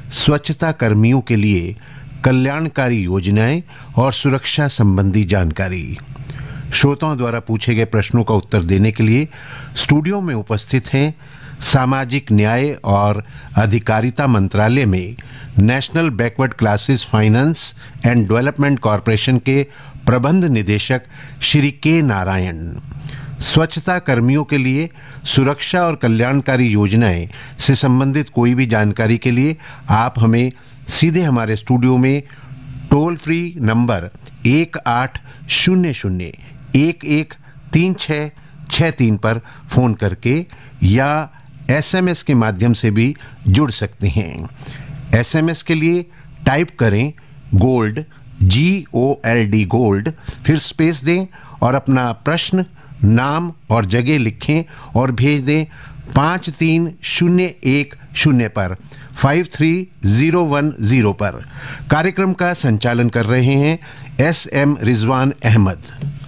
स्वच्छता कर्मियों के लिए कल्याणकारी योजनाएं और सुरक्षा संबंधी जानकारी। श्रोताओं द्वारा पूछे गए प्रश्नों का उत्तर देने के लिए स्टूडियो में उपस्थित हैं सामाजिक न्याय और अधिकारिता मंत्रालय में national backward classes finance and development corporation के प्रबंध निदेशक श्री के नारायण। स्वच्छता कर्मियों के लिए सुरक्षा और कल्याणकारी योजनाएं से संबंधित कोई भी जानकारी के लिए आप हमें सीधे हमारे स्टूडियो में टोल फ्री नंबर 1800-113663 पर फ़ोन करके या SMS के माध्यम से भी जुड़ सकते हैं। SMS के लिए टाइप करें गोल्ड GOLD गोल्ड, फिर स्पेस दें और अपना प्रश्न, नाम और जगह लिखें और भेज दें 53010 पर 53010 पर। कार्यक्रम का संचालन कर रहे हैं SM रिजवान अहमद।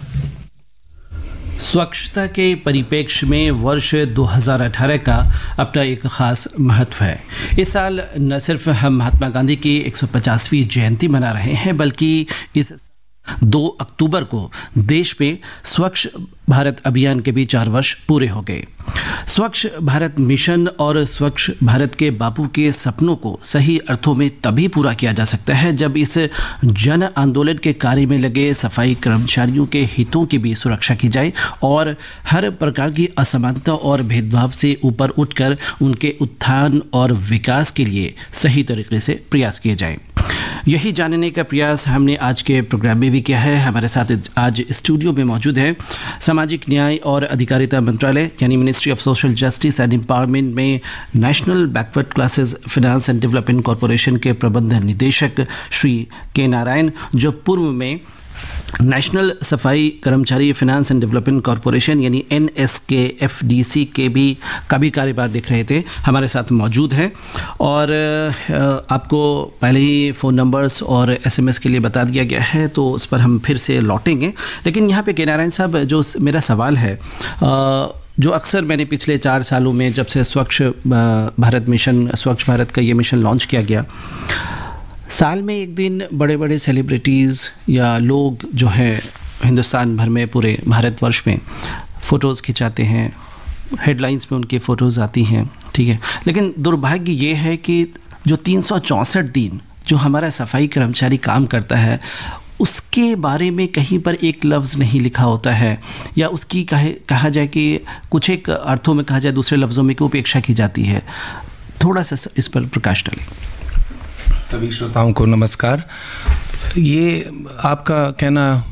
स्वच्छता के परिप्रेक्ष्य में वर्ष 2018 का अपना एक खास महत्व है। इस साल न सिर्फ हम महात्मा गांधी की 150वीं जयंती मना रहे हैं, बल्कि इस 2 अक्टूबर को देश में स्वच्छ भारत अभियान के भी 4 वर्ष पूरे हो गए। स्वच्छ भारत मिशन और स्वच्छ भारत के बापू के सपनों को सही अर्थों में तभी पूरा किया जा सकता है जब इस जन आंदोलन के कार्य में लगे सफाई कर्मचारियों के हितों की भी सुरक्षा की जाए और हर प्रकार की असमानता और भेदभाव से ऊपर उठकर उनके उत्थान और विकास के लिए सही तरीके से प्रयास किए जाएं। यही जानने का प्रयास हमने आज के प्रोग्राम में भी किया है। हमारे साथ आज स्टूडियो में मौजूद है सामाजिक न्याय और अधिकारिता मंत्रालय यानी ministry of social justice and empowerment में national backward classes finance and development corporation के प्रबंध निदेशक श्री के नारायण, जो पूर्व में national Safai Karmachari finance and development corporation यानी NSKFDC के भी कभी कार्यभार देख रहे थे, हमारे साथ मौजूद हैं। और आपको पहले ही फ़ोन नंबर्स और SMS के लिए बता दिया गया है, तो उस पर हम फिर से लौटेंगे। लेकिन यहाँ पे के नारायण साहब, जो मेरा सवाल है, जो अक्सर मैंने पिछले 4 सालों में जब से स्वच्छ भारत मिशन, स्वच्छ भारत का ये मिशन लॉन्च किया गया, साल में एक दिन बड़े बड़े सेलिब्रिटीज़ या लोग जो हैं हिंदुस्तान भर में, पूरे भारतवर्ष में फ़ोटोज़ खिंचाते हैं, हेडलाइंस में उनकी फ़ोटोज़ आती हैं, ठीक है। लेकिन दुर्भाग्य ये है कि जो 364 दिन जो हमारा सफाई कर्मचारी काम करता है, उसके बारे में कहीं पर एक लफ्ज़ नहीं लिखा होता है, या उसकी कहा जाए कि कुछ एक अर्थों में कहा जाए, दूसरे लफ्ज़ों में की उपेक्षा की जाती है। थोड़ा सा इस पर प्रकाश डालें। सभी श्रोताओं को नमस्कार। ये आपका कहना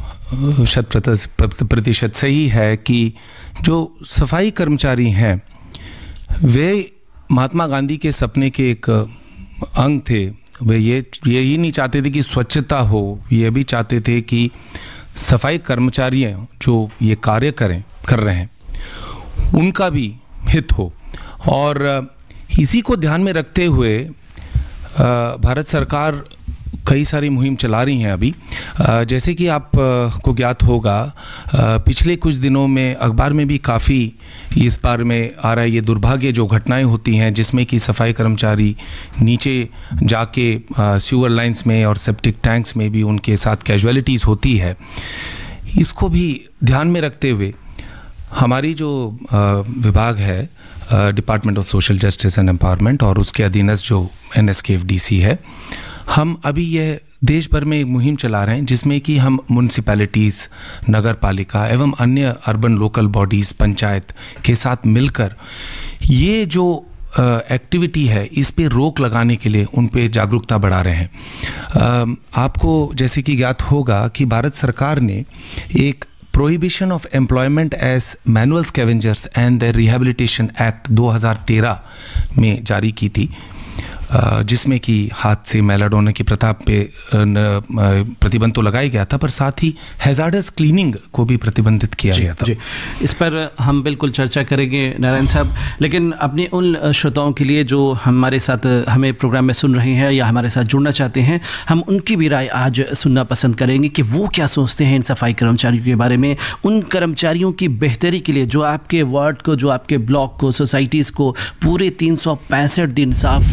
100% सही है कि जो सफाई कर्मचारी हैं वे महात्मा गांधी के सपने के एक अंग थे। वे यही नहीं चाहते थे कि स्वच्छता हो, ये भी चाहते थे कि सफाई कर्मचारी जो ये कार्य कर रहे हैं उनका भी हित हो। और इसी को ध्यान में रखते हुए भारत सरकार कई सारी मुहिम चला रही हैं अभी। जैसे कि आप को ज्ञात होगा, पिछले कुछ दिनों में अखबार में भी काफ़ी इस बारे में आ रहा है ये दुर्भाग्य जो घटनाएं होती हैं जिसमें कि सफाई कर्मचारी नीचे जाके सीवर लाइंस में और सेप्टिक टैंक्स में भी उनके साथ कैजुअलिटीज़ होती है। इसको भी ध्यान में रखते हुए हमारी जो विभाग है, department of social justice and empowerment, और उसके अधीनस्थ जो NSKFDC है, हम अभी यह देश भर में एक मुहिम चला रहे हैं जिसमें कि हम म्यूनिसिपैलिटीज़, नगर पालिका एवं अन्य अर्बन लोकल बॉडीज़, पंचायत के साथ मिलकर ये जो एक्टिविटी है इस पे रोक लगाने के लिए उन पे जागरूकता बढ़ा रहे हैं। आपको जैसे कि ज्ञात होगा कि भारत सरकार ने एक prohibition of employment as manual scavengers and the rehabilitation act 2013 में जारी की थी, जिसमें कि हाथ से मैला ढोने की प्रथा पे प्रतिबंध तो लगाया गया था, पर साथ ही हैजार्डस क्लीनिंग को भी प्रतिबंधित किया गया था। जी, इस पर हम बिल्कुल चर्चा करेंगे नारायण साहब। लेकिन अपने उन श्रोताओं के लिए जो हमारे साथ हमें प्रोग्राम में सुन रहे हैं या हमारे साथ जुड़ना चाहते हैं, हम उनकी भी राय आज सुनना पसंद करेंगे कि वो क्या सोचते हैं इन सफाई कर्मचारियों के बारे में, उन कर्मचारियों की बेहतरी के लिए जो आपके वार्ड को, जो आपके ब्लॉक को, सोसाइटीज़ को पूरे 365 दिन साफ रखने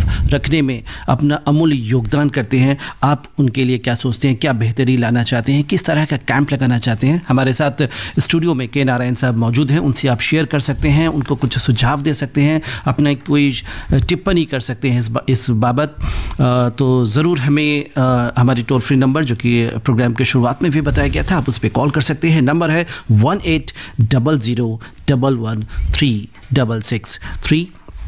रखने में अपना अमूल्य योगदान करते हैं। आप उनके लिए क्या सोचते हैं, क्या बेहतरी लाना चाहते हैं, किस तरह का कैंप लगाना चाहते हैं? हमारे साथ स्टूडियो में के नारायण साहब मौजूद हैं, उनसे आप शेयर कर सकते हैं, उनको कुछ सुझाव दे सकते हैं, अपना कोई टिप्पणी कर सकते हैं इस बाबत। तो ज़रूर हमें हमारी टोल फ्री नंबर जो कि प्रोग्राम के शुरुआत में भी बताया गया था, आप उस पर कॉल कर सकते हैं। नंबर है 1800113663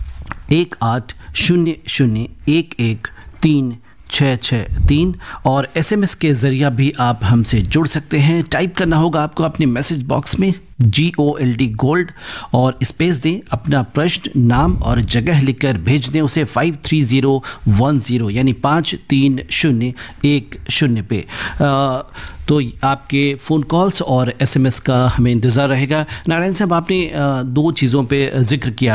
1800113663 और SMS के ज़रिए भी आप हमसे जुड़ सकते हैं। टाइप करना होगा आपको अपने मैसेज बॉक्स में GOLD गोल्ड और स्पेस दें, अपना प्रश्न, नाम और जगह लिखकर भेज दें उसे 53010 यानी 53010 पे। तो आपके फ़ोन कॉल्स और SMS का हमें इंतज़ार रहेगा। नारायण साहब, आपने दो चीज़ों पे जिक्र किया,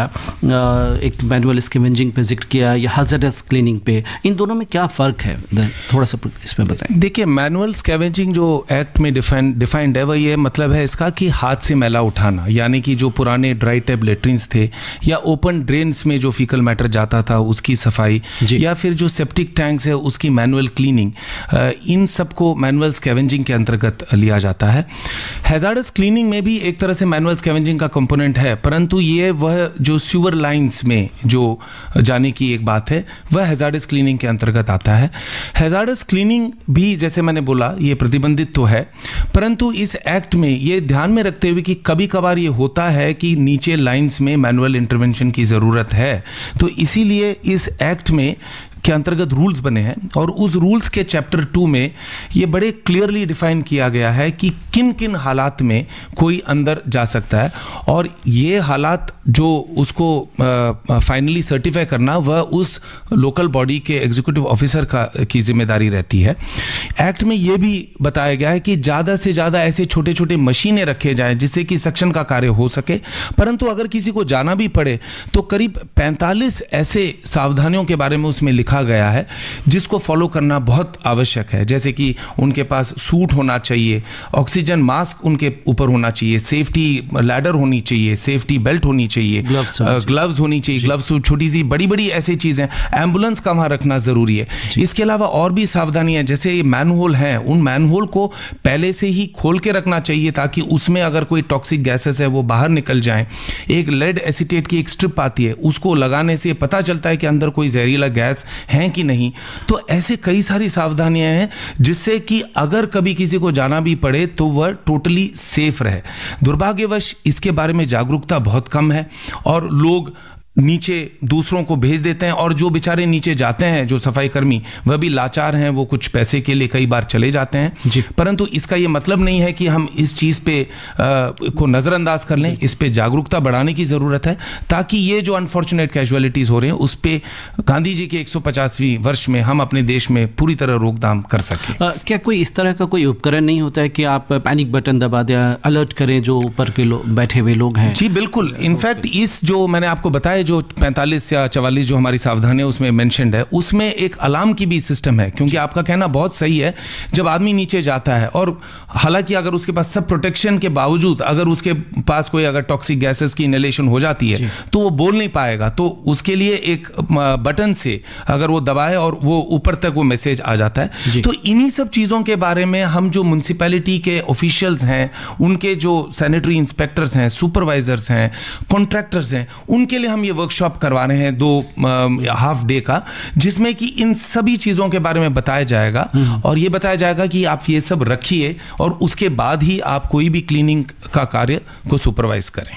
एक मैनुअल स्कैवेंजिंग पे जिक्र किया या हैज़ार्डस क्लीनिंग पे, इन दोनों में क्या फ़र्क है, थोड़ा सा इसमें बताएं। देखिए, मैनुअल स्कैवेंजिंग जो एक्ट में डिफाइंड है, वह ये मतलब है इसका कि हाथ से मैला उठाना, यानी कि जो पुराने ड्राई टैब लेट्रिन्स थे या ओपन ड्रेन्स में जो फीकल मैटर जाता था उसकी सफाई, या फिर जो सेप्टिक टैंक्स है उसकी मैनुअल क्लीनिंग, इन सबको मैनुअल स्कैवेंजिंग के अंतर्गत लिया जाता है। हैजार्डस क्लीनिंग में भी एक तरह से मैनुअल स्कैवेंजिंग का कंपोनेंट है, परंतु ये वह जो सीवर लाइंस में जो जाने की एक बात है, वह हैजार्डस क्लीनिंग के अंतर्गत आता है। हैजार्डस क्लीनिंग भी जैसे मैंने बोला ये प्रतिबंधित तो है, परंतु इस एक्ट में ये ध्यान में रखते हुए कि कभी कभार ये होता है कि नीचे लाइंस में मैनुअल इंटरवेंशन की ज़रूरत है, तो इसीलिए इस एक्ट में के अंतर्गत रूल्स बने हैं और उस रूल्स के चैप्टर 2 में ये बड़े क्लियरली डिफाइन किया गया है कि किन किन हालात में कोई अंदर जा सकता है, और ये हालात जो उसको फाइनली सर्टिफाई करना वह उस लोकल बॉडी के एग्जीक्यूटिव ऑफिसर की जिम्मेदारी रहती है। एक्ट में ये भी बताया गया है कि ज़्यादा से ज़्यादा ऐसे छोटे छोटे मशीनें रखे जाएं जिससे कि सक्शन का कार्य हो सके, परंतु अगर किसी को जाना भी पड़े तो करीब 45 ऐसे सावधानियों के बारे में उसमें लिखा गया है जिसको फॉलो करना बहुत आवश्यक है। जैसे कि उनके पास सूट होना चाहिए, ऑक्सीजन मास्क उनके ऊपर होना चाहिए, सेफ्टी लैडर होनी चाहिए, सेफ्टी बेल्ट होनी चाहिए, ग्लव्स होनी चाहिए, ग्लव्स छोटी सी बड़ी बड़ी ऐसी चीजें, एम्बुलेंस का वहां रखना जरूरी है। इसके अलावा और भी सावधानियां, जैसे ये मैनहोल हैं, उन मैनहोल को पहले से ही खोल के रखना चाहिए ताकि उसमें अगर कोई टॉक्सिक गैसेस है वो बाहर निकल जाए। एक लेड एसीटेट की एक स्ट्रिप आती है, उसको लगाने से पता चलता है कि अंदर कोई जहरीला गैस हैं कि नहीं। तो ऐसे कई सारी सावधानियां हैं जिससे कि अगर कभी किसी को जाना भी पड़े तो वह टोटली सेफ रहे। दुर्भाग्यवश इसके बारे में जागरूकता बहुत कम है और लोग नीचे दूसरों को भेज देते हैं, और जो बेचारे नीचे जाते हैं जो सफाई कर्मी वह भी लाचार हैं, वो कुछ पैसे के लिए कई बार चले जाते हैं। परंतु इसका ये मतलब नहीं है कि हम इस चीज़ पे को नज़रअंदाज कर लें। इस पे जागरूकता बढ़ाने की ज़रूरत है ताकि ये जो अनफॉर्चुनेट कैजुअलिटीज़ हो रहे हैं उस पे गांधी जी के 150वीं वर्ष में हम अपने देश में पूरी तरह रोकथाम कर सकें। क्या कोई इस तरह का कोई उपकरण नहीं होता है कि आप पैनिक बटन दबा दें, अलर्ट करें जो ऊपर के बैठे हुए लोग हैं? जी बिल्कुल। इनफैक्ट इस जो मैंने आपको बताया जो 45 या 44 जो हमारी सावधानी है उसमें मेंशन्ड है, उसमें एक अलार्म की भी सिस्टम है, क्योंकि आपका कहना बहुत सही है। जब आदमी नीचे जाता है और हालांकि अगर उसके पास सब प्रोटेक्शन के बावजूद अगर उसके पास कोई अगर टॉक्सिक गैसेस की इनहेलेशन हो जाती है तो वो बोल नहीं पाएगा, तो उसके लिए एक बटन से अगर वो दबाए और वो ऊपर तक वो मैसेज आ जाता है। तो इन्हीं सब चीज़ों के बारे में हम जो म्यूनसिपैलिटी के ऑफिशियल्स हैं, उनके जो सैनिटरी इंस्पेक्टर्स हैं, सुपरवाइजर्स हैं, कॉन्ट्रैक्टर्स हैं, उनके लिए हम ये वर्कशॉप करवा रहे हैं 2 हाफ डे का, जिसमें कि इन सभी चीज़ों के बारे में बताया जाएगा और ये बताया जाएगा कि आप ये सब रखिए और उसके बाद ही आप कोई भी क्लीनिंग का कार्य को सुपरवाइज करें।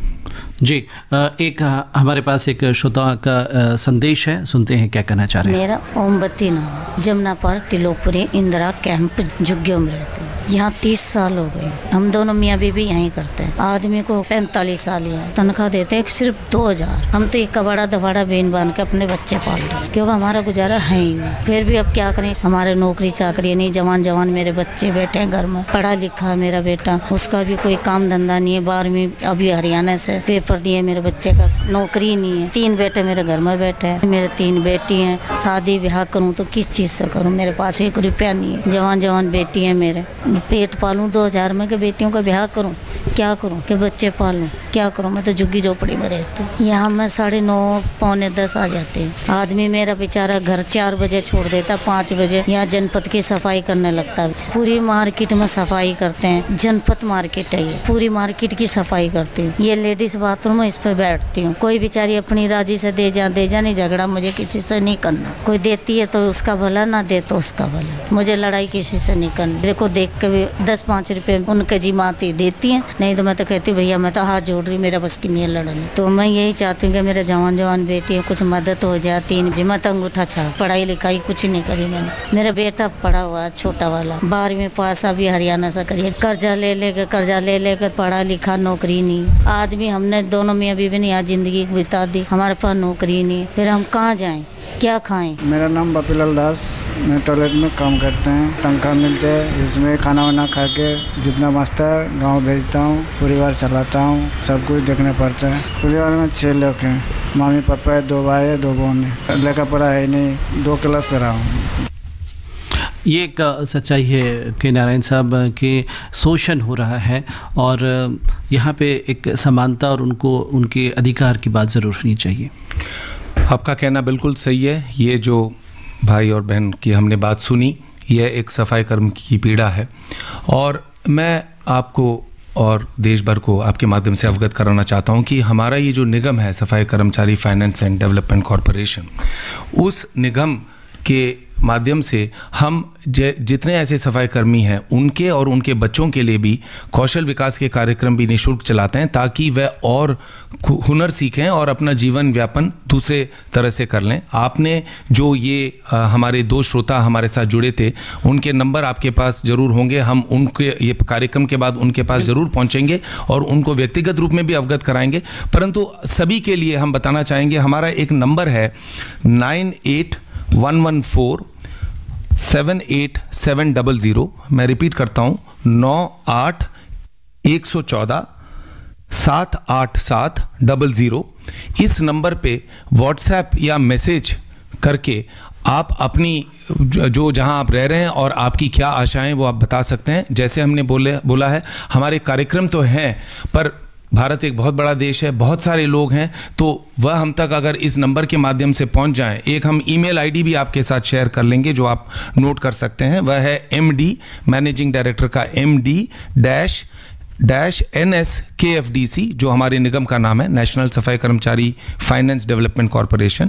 जी, एक हमारे पास एक श्रोता का संदेश है, सुनते हैं क्या कहना चाह रहे हैं। मेरा ओमबत्ती नाम, जमुना पार्क, तिलोकपुरी, इंदिरा कैंप, जुग्गियों में रहती हूँ। यहाँ 30 साल हो गए। हम दोनों मियाँ बीवी यहीं करते हैं। आदमी को 45 साल है, तनख्वाह देते हैं सिर्फ 2000। हम तो एक कबाड़ा दबाड़ा बेन बांध के अपने बच्चे पाल रहे हैं, क्योंकि हमारा गुजारा है ही नहीं। फिर भी अब क्या करें, हमारे नौकरी चाकरी नहीं, जवान मेरे बच्चे बैठे हैं घर में, पढ़ा लिखा मेरा बेटा, उसका भी कोई काम धंधा नहीं है। 12वीं अभी हरियाणा से पेपर पेपर दिए, मेरे बच्चे का नौकरी नहीं है, 3 बेटे मेरे घर में बैठे हैं, मेरे 3 बेटी हैं, शादी ब्याह करूँ तो किस चीज़ से करूँ, मेरे पास 1 रुपया नहीं है, जवान बेटी है मेरे, पेट पालूँ 2000 में, के बेटियों का ब्याह करूँ, क्या करूँ, के बच्चे पालूँ, क्या करूँ, मैं तो झुग्गी झोपड़ी में रहती हूँ। यहाँ मैं 9:30 पौने 10 आ जाते हैं। आदमी मेरा बेचारा घर 4 बजे छोड़ देता, 5 बजे यहाँ जनपद की सफाई करने लगता है। पूरी मार्केट में सफाई करते हैं, जनपद मार्केट है ये, पूरी मार्केट की सफाई करती हूँ। ये लेडीज बाथरूम है, इस पे बैठती हूँ। कोई बेचारी अपनी राजी से दे जा नहीं, झगड़ा मुझे किसी से नहीं करना। कोई देती है तो उसका भला, ना दे तो उसका भला, मुझे लड़ाई किसी से नहीं करनी। मेरे को देख के भी 10-5 रुपए उनके जिमाती देती हैं, नहीं तो मैं तो कहती भैया मैं तो हाथ जोड़ रही, मेरा बस की नहीं है लड़ने। तो मैं यही चाहती हूँ कि मेरे जवान बेटी है, कुछ मदद हो जाती। जिम्मत अंगूठा छाप, पढ़ाई लिखाई कुछ नहीं करी मैंने। मेरा बेटा पढ़ा हुआ छोटा वाला 12वीं पास, अभी हरियाणा से करिए, कर्जा ले लेकर पढ़ा लिखा, नौकरी नहीं। आदमी हमने दोनों मियाँ बीवी ने यहाँ जिंदगी बिता दी, हमारे पास नौकरी नहीं, फिर हम कहाँ जाएं, क्या खाएं। मेरा नाम बपीलाल दास, मैं टॉयलेट में काम करते हैं, तनख्वाह मिलते हैं, इसमें खाना वाना खा के जितना बचता है गाँव भेजता हूँ, परिवार चलाता हूँ, सब कुछ देखना पड़ता है। परिवार में 6 लोग हैं, मम्मी पापा है, 2 भाई है, 2 बहन है। लेखा पढ़ा है नहीं, 2 क्लास पे रहा हूँ। ये एक सच्चाई है कि नारायण साहब के शोषण हो रहा है और यहाँ पे एक समानता और उनको उनके अधिकार की बात ज़रूर होनी चाहिए। आपका कहना बिल्कुल सही है। ये जो भाई और बहन की हमने बात सुनी, यह एक सफाई कर्म की पीड़ा है और मैं आपको और देश भर को आपके माध्यम से अवगत कराना चाहता हूं कि हमारा ये जो निगम है, सफाई Karmachari finance and development corporation, उस निगम के माध्यम से हम जितने ऐसे सफाई कर्मी हैं उनके और उनके बच्चों के लिए भी कौशल विकास के कार्यक्रम भी निःशुल्क चलाते हैं, ताकि वह और हुनर सीखें और अपना जीवन व्यापन दूसरे तरह से कर लें। आपने जो ये हमारे 2 श्रोता हमारे साथ जुड़े थे, उनके नंबर आपके पास ज़रूर होंगे, हम उनके ये कार्यक्रम के बाद उनके पास ज़रूर पहुँचेंगे और उनको व्यक्तिगत रूप में भी अवगत कराएंगे। परंतु सभी के लिए हम बताना चाहेंगे, हमारा एक नंबर है 9811478700। मैं रिपीट करता हूं, 9811478700। इस नंबर पे व्हाट्सएप या मैसेज करके आप अपनी जो जहां आप रह रहे हैं और आपकी क्या आशाएं वो आप बता सकते हैं। जैसे हमने बोला है, हमारे कार्यक्रम तो हैं, पर भारत एक बहुत बड़ा देश है, बहुत सारे लोग हैं, तो वह हम तक अगर इस नंबर के माध्यम से पहुंच जाएं, एक हम ईमेल आईडी भी आपके साथ शेयर कर लेंगे जो आप नोट कर सकते हैं। वह है MD, मैनेजिंग डायरेक्टर का MD-NSKFDC, जो हमारे निगम का नाम है, national Safai Karmachari finance development corporation,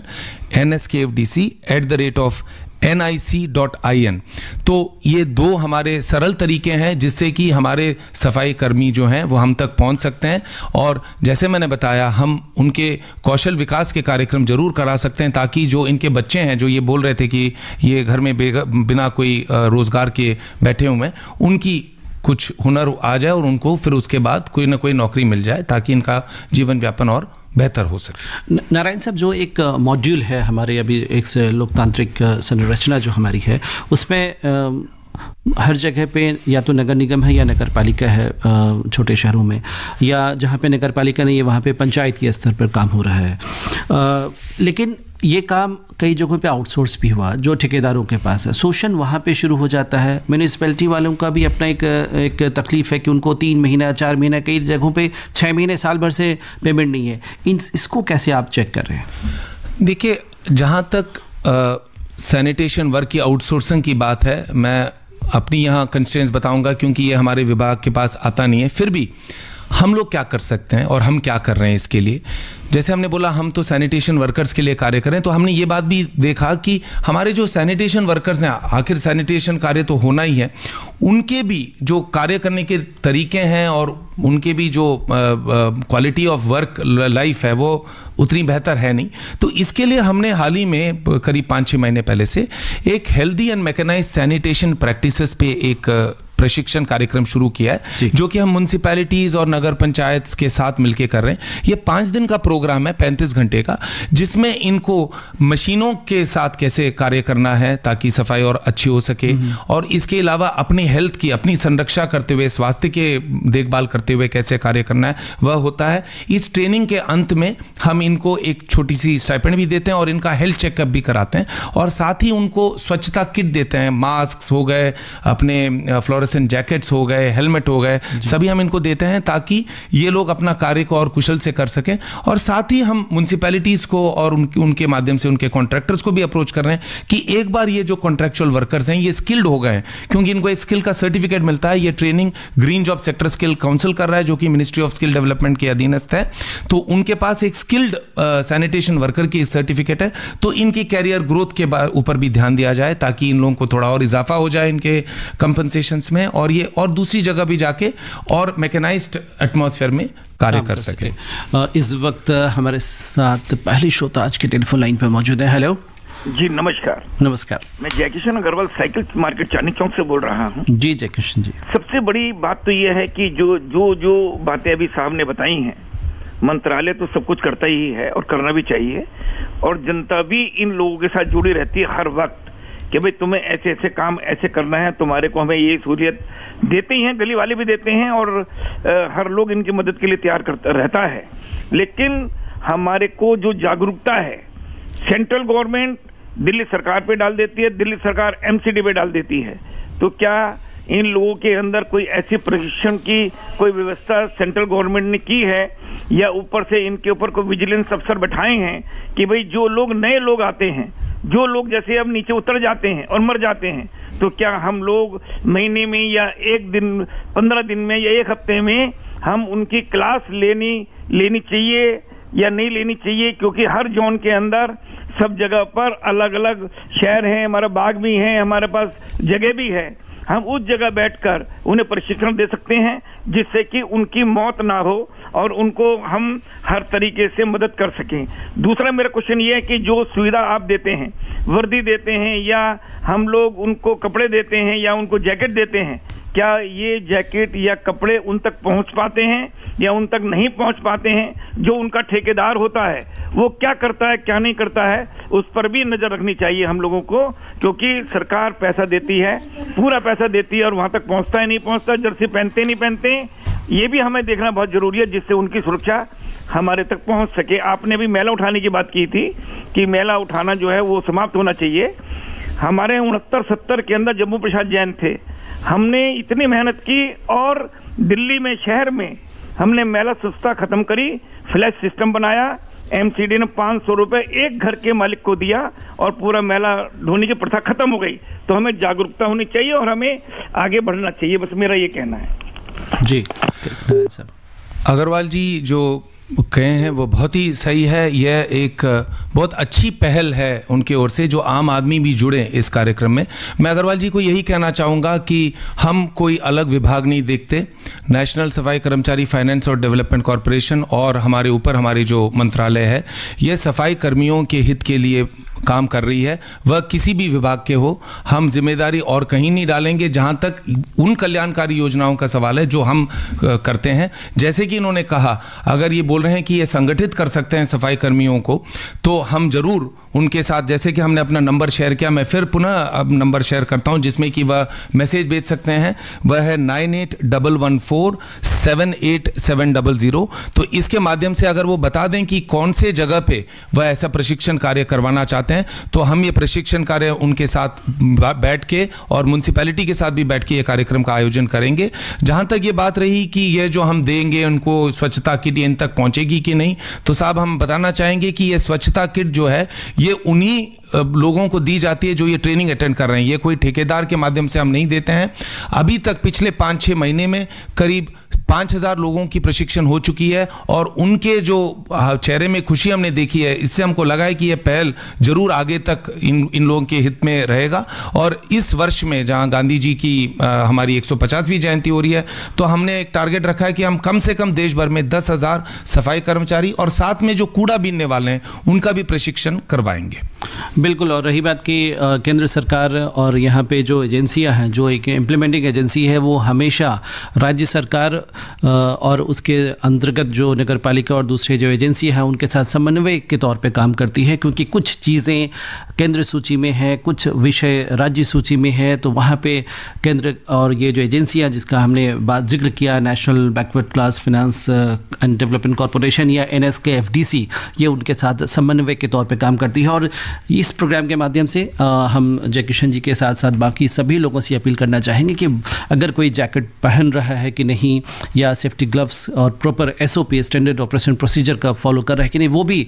NSKFDC@NIC.in। तो ये 2 हमारे सरल तरीके हैं जिससे कि हमारे सफाई कर्मी जो हैं वो हम तक पहुंच सकते हैं। और जैसे मैंने बताया, हम उनके कौशल विकास के कार्यक्रम जरूर करा सकते हैं, ताकि जो इनके बच्चे हैं जो ये बोल रहे थे कि ये घर में बिना कोई रोजगार के बैठे हुए हैं, उनकी कुछ हुनर आ जाए और उनको फिर उसके बाद कोई ना कोई नौकरी मिल जाए, ताकि इनका जीवन व्यापन और बेहतर हो सके। नारायण साहब, जो एक मॉड्यूल है हमारे अभी एक लोकतांत्रिक संरचना जो हमारी है, उसमें हर जगह पे या तो नगर निगम है या नगर पालिका है, छोटे शहरों में, या जहाँ पे नगर पालिका नहीं है वहाँ पे पंचायत के स्तर पर काम हो रहा है। लेकिन ये काम कई जगहों पे आउटसोर्स भी हुआ, जो ठेकेदारों के पास है। शोषण वहाँ पे शुरू हो जाता है। म्यूनिसिपैलिटी वालों का भी अपना एक तकलीफ है कि उनको 3 महीना 4 महीना, कई जगहों पे 6 महीने साल भर से पेमेंट नहीं है। इसको कैसे आप चेक कर रहे हैं? देखिए, जहाँ तक सैनिटेशन वर्क की आउटसोर्सिंग की बात है, मैं अपनी यहाँ कंस्ट्रेंट्स बताऊंगा क्योंकि ये हमारे विभाग के पास आता नहीं है। फिर भी हम लोग क्या कर सकते हैं और हम क्या कर रहे हैं इसके लिए। जैसे हमने बोला, हम तो सैनिटेशन वर्कर्स के लिए कार्य करें, तो हमने ये बात भी देखा कि हमारे जो सैनिटेशन वर्कर्स हैं, आखिर सैनिटेशन कार्य तो होना ही है, उनके भी जो कार्य करने के तरीके हैं और उनके भी जो क्वालिटी ऑफ वर्क लाइफ है वो उतनी बेहतर है नहीं। तो इसके लिए हमने हाल ही में करीब 5-6 महीने पहले से एक healthy and mechanised sanitation practices पे एक प्रशिक्षण कार्यक्रम शुरू किया है, जो कि हम म्युनिसिपैलिटीज और नगर पंचायत के साथ मिलकर कर रहे हैं। ये 5 दिन का प्रोग्राम है, 35 घंटे का, जिसमें इनको मशीनों के साथ कैसे कार्य करना है ताकि सफाई और अच्छी हो सके, और इसके अलावा अपनी हेल्थ की, अपनी संरक्षा करते हुए, स्वास्थ्य के देखभाल करते हुए कैसे कार्य करना है वह होता है। इस ट्रेनिंग के अंत में हम इनको एक छोटी सी स्टाइपेंड भी देते हैं और इनका हेल्थ चेकअप भी कराते हैं, और साथ ही उनको स्वच्छता किट देते हैं। मास्क हो गए, अपने फ्लोरेसेंट जैकेट्स हो गए, हेलमेट हो गए, सभी हम इनको देते हैं ताकि ये लोग अपना कार्य को और कुशल से कर सकें। और साथ ही हम म्युनिसिपैलिटीज को और उनके माध्यम से उनके कॉन्ट्रैक्टर्स को भी अप्रोच कर रहे हैं कि एक बार ये जो कॉन्ट्रैक्चुअल वर्कर्स हैं ये स्किल्ड हो गए हैं, क्योंकि इनको एक स्किल का सर्टिफिकेट मिलता है। ये training green job sector skill council कर रहा है, जो कि मिनिस्ट्री ऑफ स्किल डेवलपमेंट के अधीनस्थ है। तो उनके पास एक स्किल्ड सैनिटेशन वर्कर की सर्टिफिकेट है। तो इनकी कैरियर ग्रोथ के ऊपर भी ध्यान दिया जाए ताकि इन लोगों को थोड़ा और इजाफा हो जाए इनके कंपनसेशंस में, और ये और दूसरी जगह भी जाके और मैकेनाइज्ड एटमॉस्फेयर में कार्य कर सके। इस वक्त हमारे साथ पहली श्रोता आज के टेलीफोन लाइन पर मौजूद है। हेलो जी, नमस्कार। नमस्कार, मैं जयकिशन अग्रवाल साइकिल मार्केट चांदनी चौक से बोल रहा हूँ। जी जयकिशन जी, सबसे बड़ी बात तो ये है कि जो बातें अभी साहब ने बताई हैं, मंत्रालय तो सब कुछ करता ही है और करना भी चाहिए, और जनता भी इन लोगों के साथ जुड़ी रहती है हर वक्त कि भाई तुम्हें ऐसे ऐसे काम ऐसे करना है, तुम्हारे को हमें ये सहूलियत देते ही हैं, गली वाले भी देते हैं, और हर लोग इनकी मदद के लिए तैयार करता रहता है। लेकिन हमारे को जो जागरूकता है, सेंट्रल गवर्नमेंट दिल्ली सरकार पे डाल देती है, दिल्ली सरकार एमसीडी पे डाल देती है। तो क्या इन लोगों के अंदर कोई ऐसी प्रशिक्षण की कोई व्यवस्था सेंट्रल गवर्नमेंट ने की है, या ऊपर से इनके ऊपर कोई विजिलेंस अफसर बैठाए हैं कि भाई जो लोग नए लोग आते हैं, जो लोग जैसे अब नीचे उतर जाते हैं और मर जाते हैं, तो क्या हम लोग महीने में या एक दिन, 15 दिन में या एक हफ्ते में हम उनकी क्लास लेनी चाहिए या नहीं लेनी चाहिए? क्योंकि हर जोन के अंदर सब जगह पर अलग अलग शहर हैं, हमारा बाग भी है, हमारे पास जगह भी है, हम उस जगह बैठकर उन्हें प्रशिक्षण दे सकते हैं जिससे कि उनकी मौत ना हो और उनको हम हर तरीके से मदद कर सकें। दूसरा मेरा क्वेश्चन ये है कि जो सुविधा आप देते हैं, वर्दी देते हैं या हम लोग उनको कपड़े देते हैं या उनको जैकेट देते हैं, क्या ये जैकेट या कपड़े उन तक पहुंच पाते हैं या उन तक नहीं पहुंच पाते हैं? जो उनका ठेकेदार होता है वो क्या करता है क्या नहीं करता है, उस पर भी नजर रखनी चाहिए हम लोगों को, क्योंकि सरकार पैसा देती है, पूरा पैसा देती है और वहां तक पहुंचता है नहीं पहुंचता, जर्सी पहनते नहीं पहनते, ये भी हमें देखना बहुत जरूरी है जिससे उनकी सुरक्षा हमारे तक पहुंच सके। आपने भी मेला उठाने की बात की थी कि मेला उठाना जो है वो समाप्त होना चाहिए। हमारे 69-70 के अंदर जम्मू प्रसाद जैन थे, हमने इतनी मेहनत की और दिल्ली में शहर में हमने मेला सस्ता खत्म करी, फ्लैश सिस्टम बनाया, एमसीडी ने 500 रुपए एक घर के मालिक को दिया और पूरा मेला ढोने की प्रथा खत्म हो गई। तो हमें जागरूकता होनी चाहिए और हमें आगे बढ़ना चाहिए, बस मेरा ये कहना है। जी अग्रवाल जी जो कहे हैं वो बहुत ही सही है। यह एक बहुत अच्छी पहल है उनके ओर से, जो आम आदमी भी जुड़े इस कार्यक्रम में। मैं अग्रवाल जी को यही कहना चाहूँगा कि हम कोई अलग विभाग नहीं देखते। नेशनल सफाई कर्मचारी फाइनेंस और डेवलपमेंट कॉरपोरेशन और हमारे ऊपर हमारी जो मंत्रालय है, यह सफाई कर्मियों के हित के लिए काम कर रही है। वह किसी भी विभाग के हो, हम जिम्मेदारी और कहीं नहीं डालेंगे जहां तक उन कल्याणकारी योजनाओं का सवाल है जो हम करते हैं। जैसे कि इन्होंने कहा, अगर ये बोल रहे हैं कि ये संगठित कर सकते हैं सफाई कर्मियों को, तो हम जरूर उनके साथ, जैसे कि हमने अपना नंबर शेयर किया, मैं फिर पुनः अब नंबर शेयर करता हूं जिसमें कि वह मैसेज भेज सकते हैं। वह है 9811478700। तो इसके माध्यम से अगर वो बता दें कि कौन से जगह पे वह ऐसा प्रशिक्षण कार्य करवाना चाहते हैं, तो हम ये प्रशिक्षण कार्य उनके साथ बैठ के और म्युनिसिपैलिटी के साथ भी बैठ के ये कार्यक्रम का आयोजन करेंगे। जहां तक ये बात रही कि ये जो हम देंगे उनको स्वच्छता किट इन तक पहुंचेगी कि नहीं, तो साहब हम बताना चाहेंगे कि ये स्वच्छता किट जो है ये उन्हीं लोगों को दी जाती है जो ये ट्रेनिंग अटेंड कर रहे हैं। ये कोई ठेकेदार के माध्यम से हम नहीं देते हैं। अभी तक पिछले 5-6 महीने में करीब 5,000 लोगों की प्रशिक्षण हो चुकी है और उनके जो चेहरे में खुशी हमने देखी है, इससे हमको लगा है कि यह पहल जरूर आगे तक इन लोगों के हित में रहेगा। और इस वर्ष में जहां गांधी जी की हमारी 150वीं जयंती हो रही है, तो हमने एक टारगेट रखा है कि हम कम से कम देश भर में 10,000 सफाई कर्मचारी और साथ में जो कूड़ा बीनने वाले हैं उनका भी प्रशिक्षण करवाएंगे। बिल्कुल। और रही बात कि केंद्र सरकार और यहाँ पे जो एजेंसियां हैं, जो एक इम्प्लीमेंटिंग एजेंसी है, वो हमेशा राज्य सरकार और उसके अंतर्गत जो नगर पालिका और दूसरे जो एजेंसियां हैं उनके साथ समन्वय के तौर पे काम करती है, क्योंकि कुछ चीज़ें केंद्र सूची में है, कुछ विषय राज्य सूची में है, तो वहाँ पे केंद्र और ये जो एजेंसियां जिसका हमने बात जिक्र किया, national backward class finance and development corporation या NSKFDC, ये उनके साथ समन्वय के तौर पे काम करती है। और इस प्रोग्राम के माध्यम से हम जय किशन जी के साथ साथ बाकी सभी लोगों से अपील करना चाहेंगे कि अगर कोई जैकेट पहन रहा है कि नहीं, या सेफ्टी ग्लव्स और proper SOP standard operation procedure का फॉलो कर रहा है कि नहीं, वो भी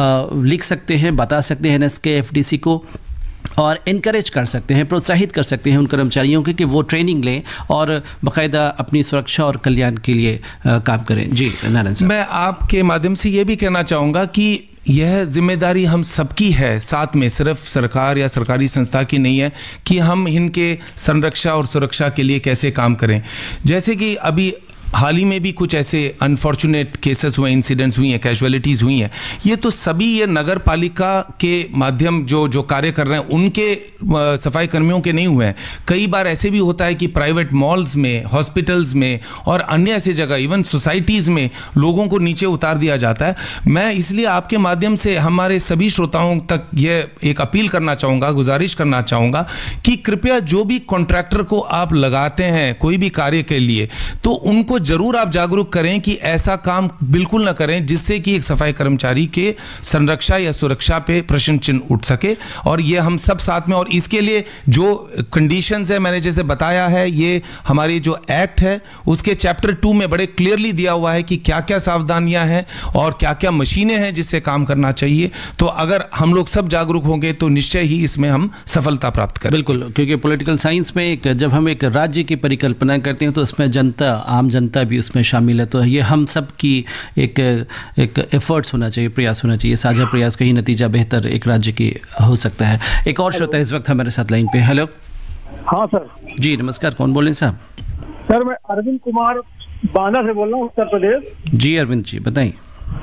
लिख सकते हैं, बता सकते हैं NSKFDC को, और इनकरेज कर सकते हैं, प्रोत्साहित कर सकते हैं उन कर्मचारियों के कि वो ट्रेनिंग लें और बाकायदा अपनी सुरक्षा और कल्याण के लिए काम करें। जी नारायण साहब, मैं आपके माध्यम से ये भी कहना चाहूँगा कि यह जिम्मेदारी हम सबकी है, साथ में सिर्फ सरकार या सरकारी संस्था की नहीं है कि हम इनके संरक्षा और सुरक्षा के लिए कैसे काम करें। जैसे कि अभी हाल ही में भी कुछ ऐसे अनफॉर्चुनेट केसेस हुए, इंसिडेंट्स हुई हैं, कैजुअलिटीज़ हुई हैं, ये तो सभी ये नगर पालिका के माध्यम जो कार्य कर रहे हैं उनके सफाई कर्मियों के नहीं हुए हैं। कई बार ऐसे भी होता है कि प्राइवेट मॉल्स में, हॉस्पिटल्स में और अन्य ऐसी जगह, इवन सोसाइटीज़ में लोगों को नीचे उतार दिया जाता है। मैं इसलिए आपके माध्यम से हमारे सभी श्रोताओं तक ये एक अपील करना चाहूँगा, गुजारिश करना चाहूँगा कि कृपया जो भी कॉन्ट्रैक्टर को आप लगाते हैं कोई भी कार्य के लिए, तो उनको जरूर आप जागरूक करें कि ऐसा काम बिल्कुल ना करें जिससे कि एक सफाई कर्मचारी के संरक्षा या सुरक्षा पे प्रश्न चिन्ह उठ सके। और ये हम सब साथ में, और इसके लिए जो कंडीशंस है मैंने जैसे बताया है, ये हमारी जो एक्ट है उसके चैप्टर 2 में बड़े क्लियरली दिया हुआ है कि क्या क्या सावधानियां हैं और क्या क्या मशीनें हैं जिससे काम करना चाहिए। तो अगर हम लोग सब जागरूक होंगे तो निश्चय ही इसमें हम सफलता प्राप्त करें। बिल्कुल, क्योंकि पॉलिटिकल साइंस में जब हम एक राज्य की परिकल्पना करते हैं तो उसमें जनता, आम जनता भी उसमें शामिल है। तो ये हम सब की एक एफर्ट्स होना चाहिए, प्रयास होना चाहिए, साझा प्रयास का ही नतीजा बेहतर एक राज्य की हो सकता है। एक और श्रोता इस वक्त हमारे साथ लाइन पे। हेलो। हाँ सर। जी नमस्कार, कौन बोल रहे हैं साहब? सर मैं अरविंद कुमार बांदा से बोल रहा हूँ, उत्तर प्रदेश। जी अरविंद जी बताइए।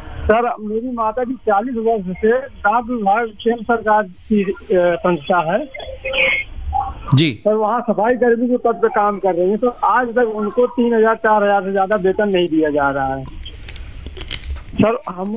सर मेरी माता जी 40 वर्ष से डाक विभाग केंद्र सरकार की संस्था है जी सर, वहाँ सफाई कर्मी के पद पे काम कर रही है। तो आज तक उनको 3,000-4,000 से ज्यादा वेतन नहीं दिया जा रहा है सर। हम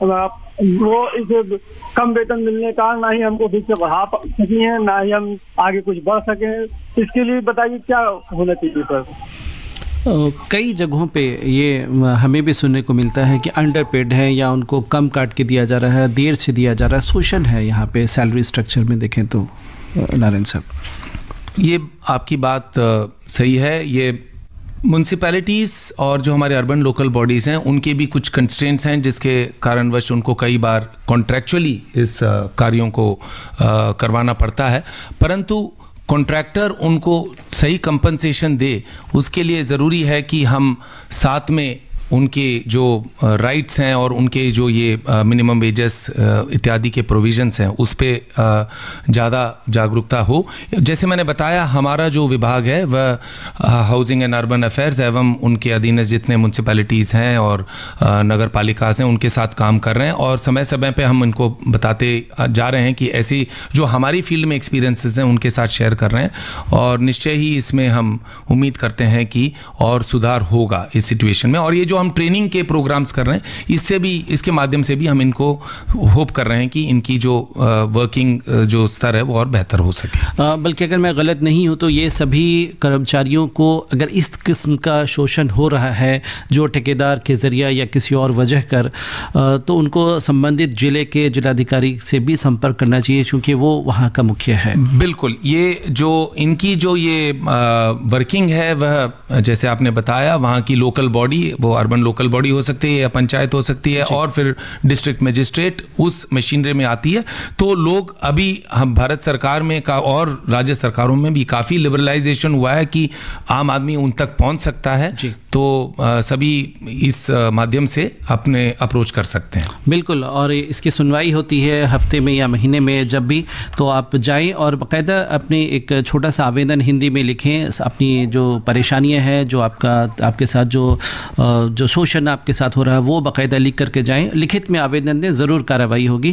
वो इसे कम वेतन मिलने का ना ही हमको ठीक से बढ़ा सकी है, ना ही हम आगे कुछ बढ़ सके। इसके लिए बताइए क्या होना चाहिए सर? कई जगहों पे ये हमें भी सुनने को मिलता है कि अंडरपेड है या उनको कम काट के दिया जा रहा है, देर से दिया जा रहा है, शोषण है यहाँ पे सैलरी स्ट्रक्चर में देखें तो। नारायण साहब, ये आपकी बात सही है। ये म्यूनसिपैलिटीज़ और जो हमारे अर्बन लोकल बॉडीज़ हैं उनके भी कुछ कंस्ट्रेंट्स हैं जिसके कारणवश उनको कई बार कॉन्ट्रैक्चुअली इस कार्यों को करवाना पड़ता है, परंतु कॉन्ट्रैक्टर उनको सही कंपनसेशन दे, उसके लिए ज़रूरी है कि हम साथ में उनके जो राइट्स हैं और उनके जो ये मिनिमम वेजेस इत्यादि के प्रोविजंस हैं उस पर ज़्यादा जागरूकता हो। जैसे मैंने बताया, हमारा जो विभाग है वह हाउसिंग एंड अर्बन अफेयर्स एवं उनके अधीन जितने म्यूनसिपैलिटीज़ हैं और नगर पालिकाज़ हैं उनके साथ काम कर रहे हैं, और समय समय पे हम इनको बताते जा रहे हैं कि ऐसी जो हमारी फील्ड में एक्सपीरियंसेस हैं उनके साथ शेयर कर रहे हैं, और निश्चय ही इसमें हम उम्मीद करते हैं कि और सुधार होगा इस सिचुएशन में। और ये जो हम ट्रेनिंग के प्रोग्राम्स कर रहे हैं, इससे भी, इसके माध्यम से भी हम इनको होप कर रहे हैं कि इनकी जो वर्किंग जो स्तर है वो और बेहतर हो सके। बल्कि अगर मैं गलत नहीं हूं तो ये सभी कर्मचारियों को अगर इस किस्म का शोषण हो रहा है जो ठेकेदार के जरिया या किसी और वजह कर, तो उनको संबंधित जिले के जिलाधिकारी से भी संपर्क करना चाहिए क्योंकि वो वहाँ का मुख्य है। बिल्कुल, ये जो इनकी जो ये वर्किंग है वह जैसे आपने बताया, वहाँ की लोकल बॉडी, वो अर्बन लोकल बॉडी हो सकती है या पंचायत हो सकती है, और फिर डिस्ट्रिक्ट मजिस्ट्रेट उस मशीनरी में आती है। तो लोग अभी हम भारत सरकार में का और राज्य सरकारों में भी काफ़ी लिबरलाइजेशन हुआ है कि आम आदमी उन तक पहुंच सकता है। तो सभी इस माध्यम से अपने अप्रोच कर सकते हैं। बिल्कुल, और इसकी सुनवाई होती है हफ्ते में या महीने में जब भी, तो आप जाएं और बाकायदा अपने एक छोटा सा आवेदन हिंदी में लिखें, अपनी जो परेशानियां हैं, जो आपके साथ जो शोषण आपके साथ हो रहा है वो बाकायदा लिख करके जाएं, लिखित में आवेदन दें, ज़रूर कार्रवाई होगी।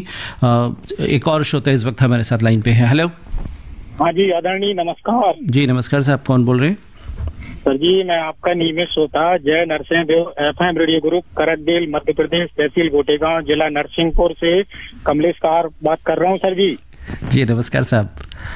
एक और श्रोता इस वक्त हमारे साथ लाइन पे है। हेलो। हाँ जी आदरणीय, नमस्कार। जी नमस्कार साहब, कौन बोल रहे हैं? सर जी, मैं आपका नियमित श्रोता Jai Narsingh FM radio group, Karkadel, Madhya Pradesh, तहसील गोटेगांव, जिला नरसिंहपुर से कमलेश कार बात कर रहा हूँ सर जी। जी नमस्कार साहब।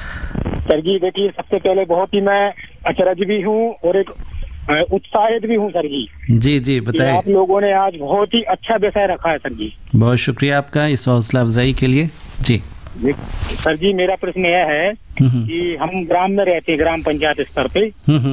सर जी देखिए, सबसे पहले बहुत ही मैं अचरज भी हूँ और एक उत्साहित भी हूँ सर जी। जी जी बताएं। आप लोगों ने आज बहुत ही अच्छा विषय रखा है सर जी। बहुत शुक्रिया आपका इस हौसला अफजाई के लिए। जी सर जी, मेरा प्रश्न यह है कि हम ग्राम में रहते हैं, ग्राम पंचायत स्तर पे,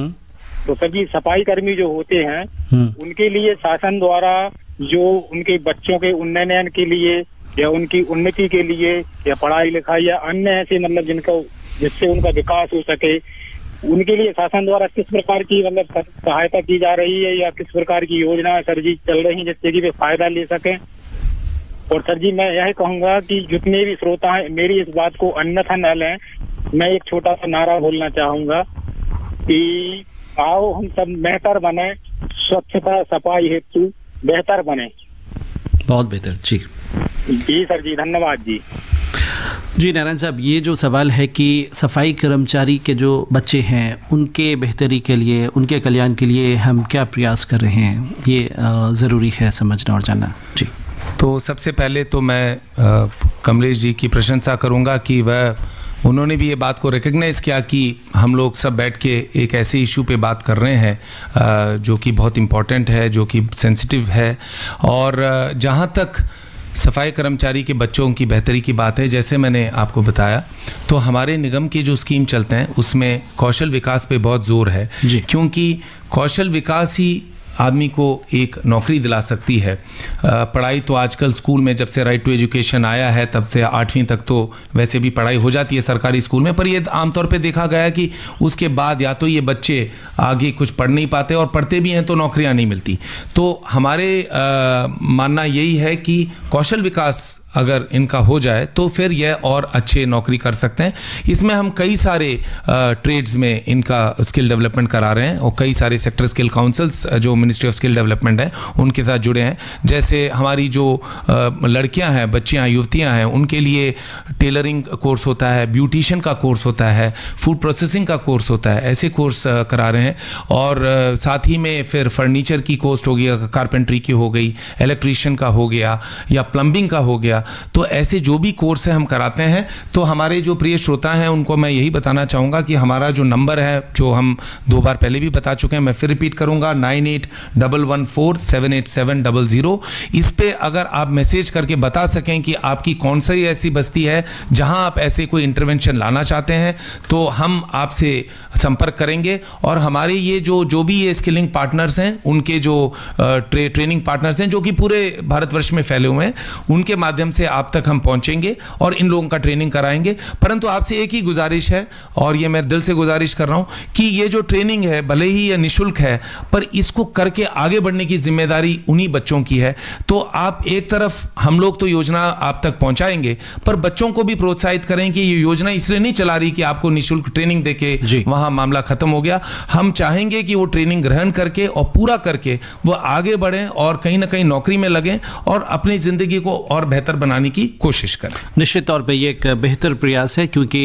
तो सर जी सफाई कर्मी जो होते हैं उनके लिए शासन द्वारा जो उनके बच्चों के उन्नयन के लिए या उनकी उन्नति के लिए या पढ़ाई लिखाई या अन्य ऐसे मतलब जिससे उनका विकास हो सके, उनके लिए शासन द्वारा किस प्रकार की मतलब सहायता की जा रही है या किस प्रकार की योजना सर जी चल रही है जिससे कि वे फायदा ले सकें? और सर जी मैं यह कहूँगा कि जितने भी श्रोता हैं मेरी इस बात को अन्यथा न लें, मैं एक छोटा सा नारा बोलना चाहूँगा कि आओ हम सब बेहतर बने, स्वच्छता सफाई हेतु बेहतर बने। बहुत बेहतर। जी जी सर जी, धन्यवाद जी। जी नारायण साहब, ये जो सवाल है कि सफाई कर्मचारी के जो बच्चे हैं उनके बेहतरी के लिए, उनके कल्याण के लिए हम क्या प्रयास कर रहे हैं, ये ज़रूरी है समझना और जानना। जी तो सबसे पहले तो मैं कमलेश जी की प्रशंसा करूंगा कि उन्होंने भी ये बात को रिकग्नाइज़ किया कि हम लोग सब बैठ के एक ऐसे इशू पे बात कर रहे हैं जो कि बहुत इम्पॉर्टेंट है, जो कि सेंसिटिव है। और जहाँ तक सफाई कर्मचारी के बच्चों की बेहतरी की बात है, जैसे मैंने आपको बताया, तो हमारे निगम की जो स्कीम चलते हैं उसमें कौशल विकास पे बहुत जोर है, क्योंकि कौशल विकास ही आदमी को एक नौकरी दिला सकती है। पढ़ाई तो आजकल स्कूल में जब से राइट टू एजुकेशन आया है तब से 8वीं तक तो वैसे भी पढ़ाई हो जाती है सरकारी स्कूल में, पर ये आमतौर पे देखा गया है कि उसके बाद या तो ये बच्चे आगे कुछ पढ़ नहीं पाते और पढ़ते भी हैं तो नौकरियां नहीं मिलती। तो हमारे मानना यही है कि कौशल विकास अगर इनका हो जाए तो फिर यह और अच्छे नौकरी कर सकते हैं। इसमें हम कई सारे ट्रेड्स में इनका स्किल डेवलपमेंट करा रहे हैं और कई सारे सेक्टर स्किल काउंसिल्स जो मिनिस्ट्री ऑफ स्किल डेवलपमेंट है उनके साथ जुड़े हैं। जैसे हमारी जो लड़कियां हैं, बच्चियां, युवतियां हैं, उनके लिए टेलरिंग कोर्स होता है, ब्यूटिशियन का कोर्स होता है, फूड प्रोसेसिंग का कोर्स होता है, ऐसे कोर्स करा रहे हैं। और साथ ही में फिर फर्नीचर की कोर्स हो गया, कारपेंट्री की हो गई, इलेक्ट्रीशियन का हो गया या प्लम्बिंग का हो गया। तो ऐसे जो भी कोर्स है हम कराते हैं। तो हमारे जो प्रिय श्रोता हैं उनको मैं यही बताना चाहूँगा कि हमारा जो नंबर है, जो हम 2 बार पहले भी बता चुके हैं, मैं फिर रिपीट करूँगा, 9811478700। इस पे अगर आप मैसेज करके बता सकें कि आपकी कौन सी ऐसी बस्ती है जहां आप ऐसे कोई इंटरवेंशन लाना चाहते हैं, तो हम आपसे संपर्क करेंगे। और हमारे ये जो भी ये स्किलिंग पार्टनर्स हैं, उनके जो ट्रेनिंग पार्टनर्स हैं जो कि पूरे भारतवर्ष में फैले हुए हैं, उनके माध्यम से आप तक हम पहुंचेंगे और इन लोगों का ट्रेनिंग कराएंगे। परंतु आपसे एक ही गुजारिश है, और ये मैं दिल से गुजारिश कर रहा हूं, कि ये जो ट्रेनिंग है भले ही ये निःशुल्क है, पर इसको करके आगे बढ़ने की जिम्मेदारी उन्हीं बच्चों की है। तो आप एक तरफ, हम लोग तो योजना आप तक पहुंचाएंगे, पर बच्चों को भी प्रोत्साहित करें कि ये योजना इसलिए नहीं चला रही कि आपको निःशुल्क ट्रेनिंग देके वहां मामला खत्म हो गया। हम चाहेंगे कि वो ट्रेनिंग ग्रहण करके और पूरा करके वो आगे बढ़ें और कहीं ना कहीं नौकरी में लगें और अपनी जिंदगी को और बेहतर बनाने की कोशिश करें। निश्चित तौर पे ये एक बेहतर प्रयास है, क्योंकि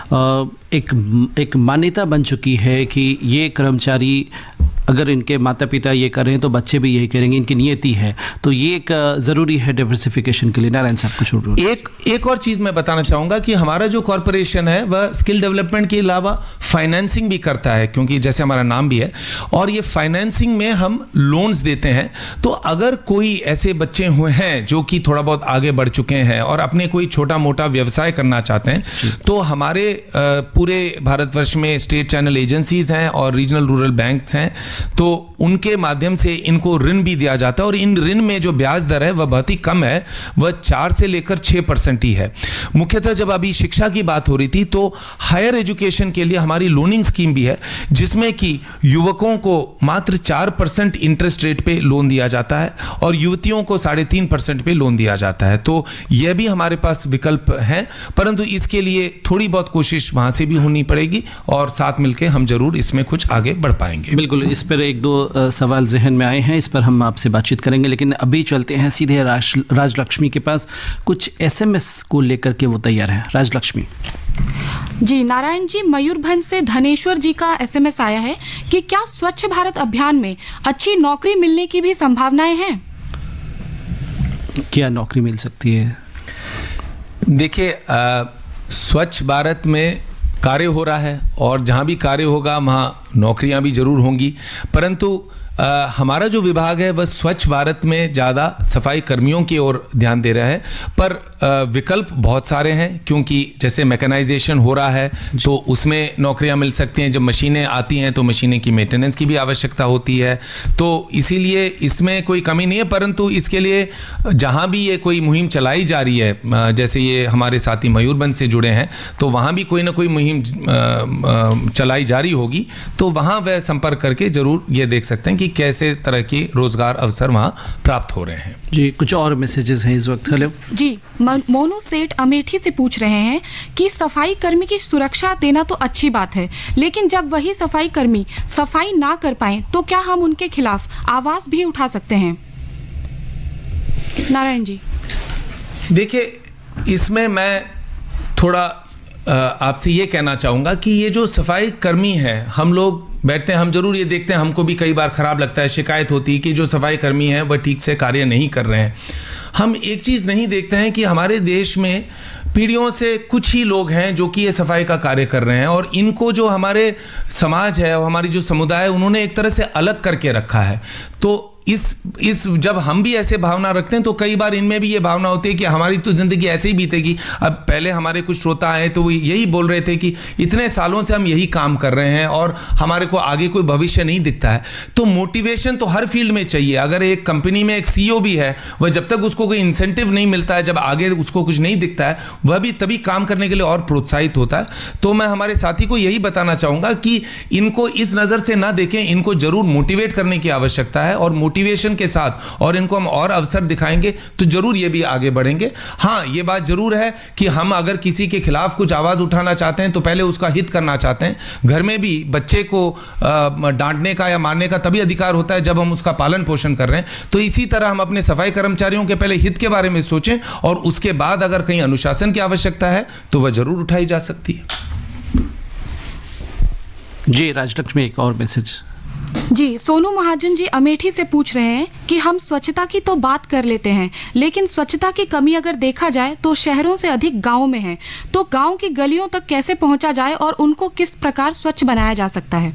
एक मान्यता बन चुकी है कि ये कर्मचारी अगर इनके माता पिता ये कर रहे हैं तो बच्चे भी यही करेंगे, इनकी नियति है। तो ये एक ज़रूरी है डाइवर्सिफिकेशन के लिए। नारायण साहब को छोड़ एक और चीज़ मैं बताना चाहूँगा कि हमारा जो कॉरपोरेशन है वह स्किल डेवलपमेंट के अलावा फाइनेंसिंग भी करता है, क्योंकि जैसे हमारा नाम भी है, और ये फाइनेंसिंग में हम लोन्स देते हैं। तो अगर कोई ऐसे बच्चे हुए हैं जो कि थोड़ा बहुत आगे बढ़ चुके हैं और अपने कोई छोटा मोटा व्यवसाय करना चाहते हैं, तो हमारे पूरे भारतवर्ष में स्टेट चैनल एजेंसीज हैं और रीजनल रूरल बैंक्स हैं तो उनके माध्यम से इनको ऋण भी दिया जाता है, और इन ऋण में जो ब्याज दर है वह बहुत ही कम है, वह 4 से लेकर 6% ही है। मुख्यतः जब अभी शिक्षा की बात हो रही थी तो हायर एजुकेशन के लिए हमारी लोनिंग स्कीम भी है, जिसमें कि युवकों को मात्र 4% इंटरेस्ट रेट पे लोन दिया जाता है और युवतियों को 3.5% पे लोन दिया जाता है। तो यह भी हमारे पास विकल्प है, परंतु इसके लिए थोड़ी बहुत कोशिश वहां से भी होनी पड़ेगी और साथ मिलकर हम जरूर इसमें कुछ आगे बढ़ पाएंगे। बिल्कुल, इस पर एक दो सवाल जहन में आए हैं, इस पर हम आपसे बातचीत करेंगे, लेकिन अभी चलते हैं सीधे राजलक्ष्मी के पास। कुछ SMS को लेकर के वो तैयार है। राजलक्ष्मी जी, नारायण जी, मयूरभंज से धनेश्वर जी का SMS आया है कि क्या स्वच्छ भारत अभियान में अच्छी नौकरी मिलने की भी संभावनाएं हैं? क्या नौकरी मिल सकती है? देखिए, स्वच्छ भारत में कार्य हो रहा है और जहाँ भी कार्य होगा वहाँ नौकरियाँ भी जरूर होंगी, परंतु हमारा जो विभाग है वह स्वच्छ भारत में ज़्यादा सफाई कर्मियों की ओर ध्यान दे रहा है, पर विकल्प बहुत सारे हैं, क्योंकि जैसे मैकेनाइजेशन हो रहा है तो उसमें नौकरियां मिल सकती हैं। जब मशीनें आती हैं तो मशीनें की मेंटेनेंस की भी आवश्यकता होती है, तो इसीलिए इसमें कोई कमी नहीं है। परंतु इसके लिए जहां भी ये कोई मुहिम चलाई जा रही है, जैसे ये हमारे साथी मयूरभंज से जुड़े हैं, तो वहाँ भी कोई ना कोई मुहिम चलाई जा रही होगी, तो वहाँ वह संपर्क करके जरूर ये देख सकते हैं कि कैसे तरह के रोजगार अवसर वहाँ प्राप्त हो रहे हैं। जी, कुछ और मैसेजेस हैं इस वक्त। हेलो जी, मोनू सेठ अमेठी से पूछ रहे हैं कि सफाई कर्मी की सुरक्षा देना तो अच्छी बात है, लेकिन जब वही सफाई कर्मी सफाई ना कर पाए तो क्या हम उनके खिलाफ आवाज भी उठा सकते हैं? नारायण जी। देखिए, इसमें मैं थोड़ा आपसे ये कहना चाहूँगा कि ये जो सफाई कर्मी है, हम लोग बैठते हैं, हम जरूर ये देखते हैं, हमको भी कई बार खराब लगता है, शिकायत होती है कि जो सफाई कर्मी हैं वह ठीक से कार्य नहीं कर रहे हैं। हम एक चीज़ नहीं देखते हैं कि हमारे देश में पीढ़ियों से कुछ ही लोग हैं जो कि ये सफाई का कार्य कर रहे हैं, और इनको जो हमारे समाज है और हमारी जो समुदाय है उन्होंने एक तरह से अलग करके रखा है। तो इस जब हम भी ऐसे भावना रखते हैं तो कई बार इनमें भी ये भावना होती है कि हमारी तो ज़िंदगी ऐसे ही बीतेगी। अब पहले हमारे कुछ श्रोता आए तो वो यही बोल रहे थे कि इतने सालों से हम यही काम कर रहे हैं और हमारे को आगे कोई भविष्य नहीं दिखता है। तो मोटिवेशन तो हर फील्ड में चाहिए। अगर एक कंपनी में एक CEO भी है, वह जब तक उसको कोई इंसेंटिव नहीं मिलता है, जब आगे उसको कुछ नहीं दिखता है, वह भी तभी काम करने के लिए और प्रोत्साहित होता है। तो मैं हमारे साथी को यही बताना चाहूँगा कि इनको इस नज़र से ना देखें, इनको जरूर मोटिवेट करने की आवश्यकता है, और मोटिवेशन के साथ और इनको हम और अवसर दिखाएंगे तो जरूर ये भी आगे बढ़ेंगे। हाँ, ये बात जरूर है कि हम अगर किसी के खिलाफ कुछ आवाज उठाना चाहते हैं तो पहले उसका हित करना चाहते हैं। घर में भी बच्चे को डांटने का या मारने का तभी अधिकार होता है जब हम उसका पालन पोषण कर रहे हैं। तो इसी तरह हम अपने सफाई कर्मचारियों के पहले हित के बारे में सोचें, और उसके बाद अगर कहीं अनुशासन की आवश्यकता है तो वह जरूर उठाई जा सकती है। जी, राजलक्ष्मी, एक और मैसेज। जी, सोनू महाजन जी अमेठी से पूछ रहे हैं कि हम स्वच्छता की तो बात कर लेते हैं, लेकिन स्वच्छता की कमी अगर देखा जाए तो शहरों से अधिक गांव में है, तो गांव की गलियों तक कैसे पहुंचा जाए और उनको किस प्रकार स्वच्छ बनाया जा सकता है?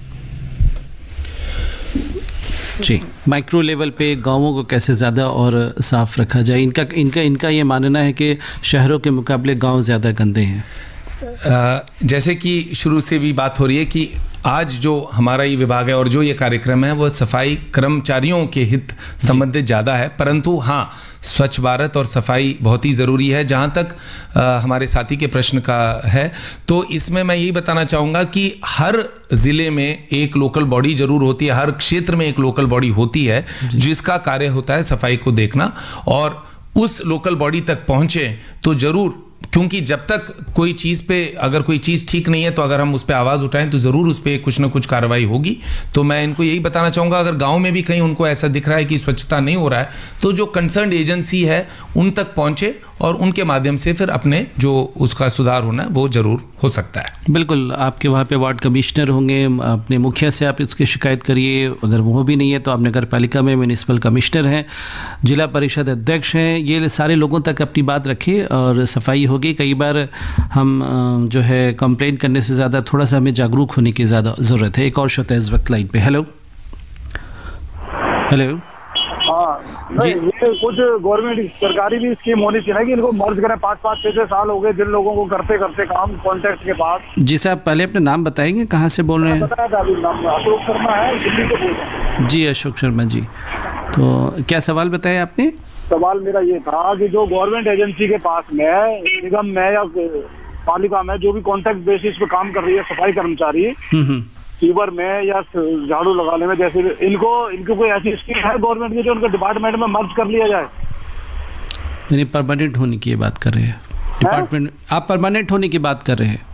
जी, माइक्रो लेवल पे गांवों को कैसे ज़्यादा और साफ रखा जाए? इनका ये मानना है कि शहरों के मुकाबले गांव ज़्यादा गंदे हैं। जैसे कि शुरू से भी बात हो रही है कि आज जो हमारा ये विभाग है और जो ये कार्यक्रम है वह सफाई कर्मचारियों के हित संबंधित ज़्यादा है, परंतु हाँ, स्वच्छ भारत और सफाई बहुत ही ज़रूरी है। जहाँ तक हमारे साथी के प्रश्न का है, तो इसमें मैं यही बताना चाहूँगा कि हर ज़िले में एक लोकल बॉडी ज़रूर होती है, हर क्षेत्र में एक लोकल बॉडी होती है जिसका कार्य होता है सफाई को देखना, और उस लोकल बॉडी तक पहुँचे तो ज़रूर, क्योंकि जब तक कोई चीज़ पे अगर कोई चीज़ ठीक नहीं है तो अगर हम उस पर आवाज़ उठाएं तो ज़रूर उस पर कुछ ना कुछ कार्रवाई होगी। तो मैं इनको यही बताना चाहूँगा, अगर गांव में भी कहीं उनको ऐसा दिख रहा है कि स्वच्छता नहीं हो रहा है तो जो कंसर्न एजेंसी है उन तक पहुँचे और उनके माध्यम से फिर अपने जो उसका सुधार होना है वो ज़रूर हो सकता है। बिल्कुल, आपके वहाँ पे वार्ड कमिश्नर होंगे, अपने मुखिया से आप इसकी शिकायत करिए। अगर वो भी नहीं है तो आप नगर पालिका में म्यूनिसिपल कमिश्नर हैं, जिला परिषद अध्यक्ष हैं, ये सारे लोगों तक अपनी बात रखिए और सफाई होगी। कई बार हम जो है कंप्लेन करने से ज़्यादा थोड़ा सा हमें जागरूक होने की ज़्यादा ज़रूरत है। एक और श्रोता इस वक्त लाइन पे। Hello hello. हाँ नहीं, ये कुछ गवर्नमेंट सरकारी भी स्कीम होनी चाहिए कि इनको मर्ज करें। 5-5, 6-6 साल हो गए जिन लोगों को करते करते काम कॉन्ट्रैक्ट के बाद। जी साहब, पहले अपने नाम बताएंगे, कहाँ से बोल रहे हैं? बताया था अभी, नाम अशोक शर्मा है, दिल्ली से बोल रहा हूँ। जी अशोक शर्मा जी, तो क्या सवाल बताया आपने? सवाल मेरा ये था कि जो गवर्नमेंट एजेंसी के पास में है, निगम में या पालिका में जो भी कॉन्ट्रैक्ट बेसिस पे काम कर रही है सफाई कर्मचारी, सीवर में या झाड़ू लगाने में, जैसे इनको कोई ऐसी स्कीम है गवर्नमेंट की जो उनके डिपार्टमेंट में मर्ज कर लिया जाए? यानी परमानेंट होने की बात कर रहे हैं डिपार्टमेंट? आप परमानेंट होने की बात कर रहे हैं?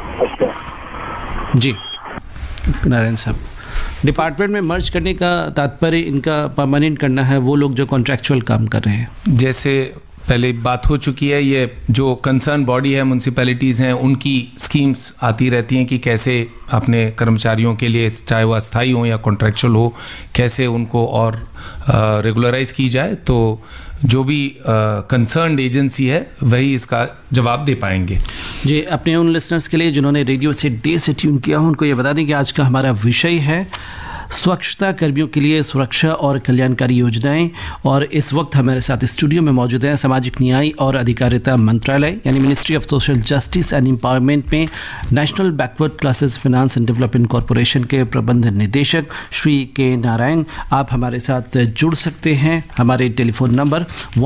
जी नारायण साहब, डिपार्टमेंट में मर्ज करने का तात्पर्य इनका परमानेंट करना है, वो लोग जो कॉन्ट्रैक्चुअल काम कर रहे हैं। जैसे पहले बात हो चुकी है, ये जो कंसर्न बॉडी है, म्यूनसिपैलिटीज़ हैं, उनकी स्कीम्स आती रहती हैं कि कैसे अपने कर्मचारियों के लिए, चाहे वो अस्थायी हो या कॉन्ट्रैक्चुअल हो, कैसे उनको और रेगुलराइज की जाए। तो जो भी कंसर्न्ड एजेंसी है वही इसका जवाब दे पाएंगे। जी, अपने उन लिसनर्स के लिए जिन्होंने रेडियो से डे से ट्यून किया हो, उनको ये बता दें कि आज का हमारा विषय है स्वच्छता कर्मियों के लिए सुरक्षा और कल्याणकारी योजनाएं। और इस वक्त हमारे साथ स्टूडियो में मौजूद हैं सामाजिक न्याय और अधिकारिता मंत्रालय यानी ministry of social justice and empowerment में national backward classes finance and development corporation के प्रबंध निदेशक श्री के नारायण। आप हमारे साथ जुड़ सकते हैं। हमारे टेलीफोन नंबर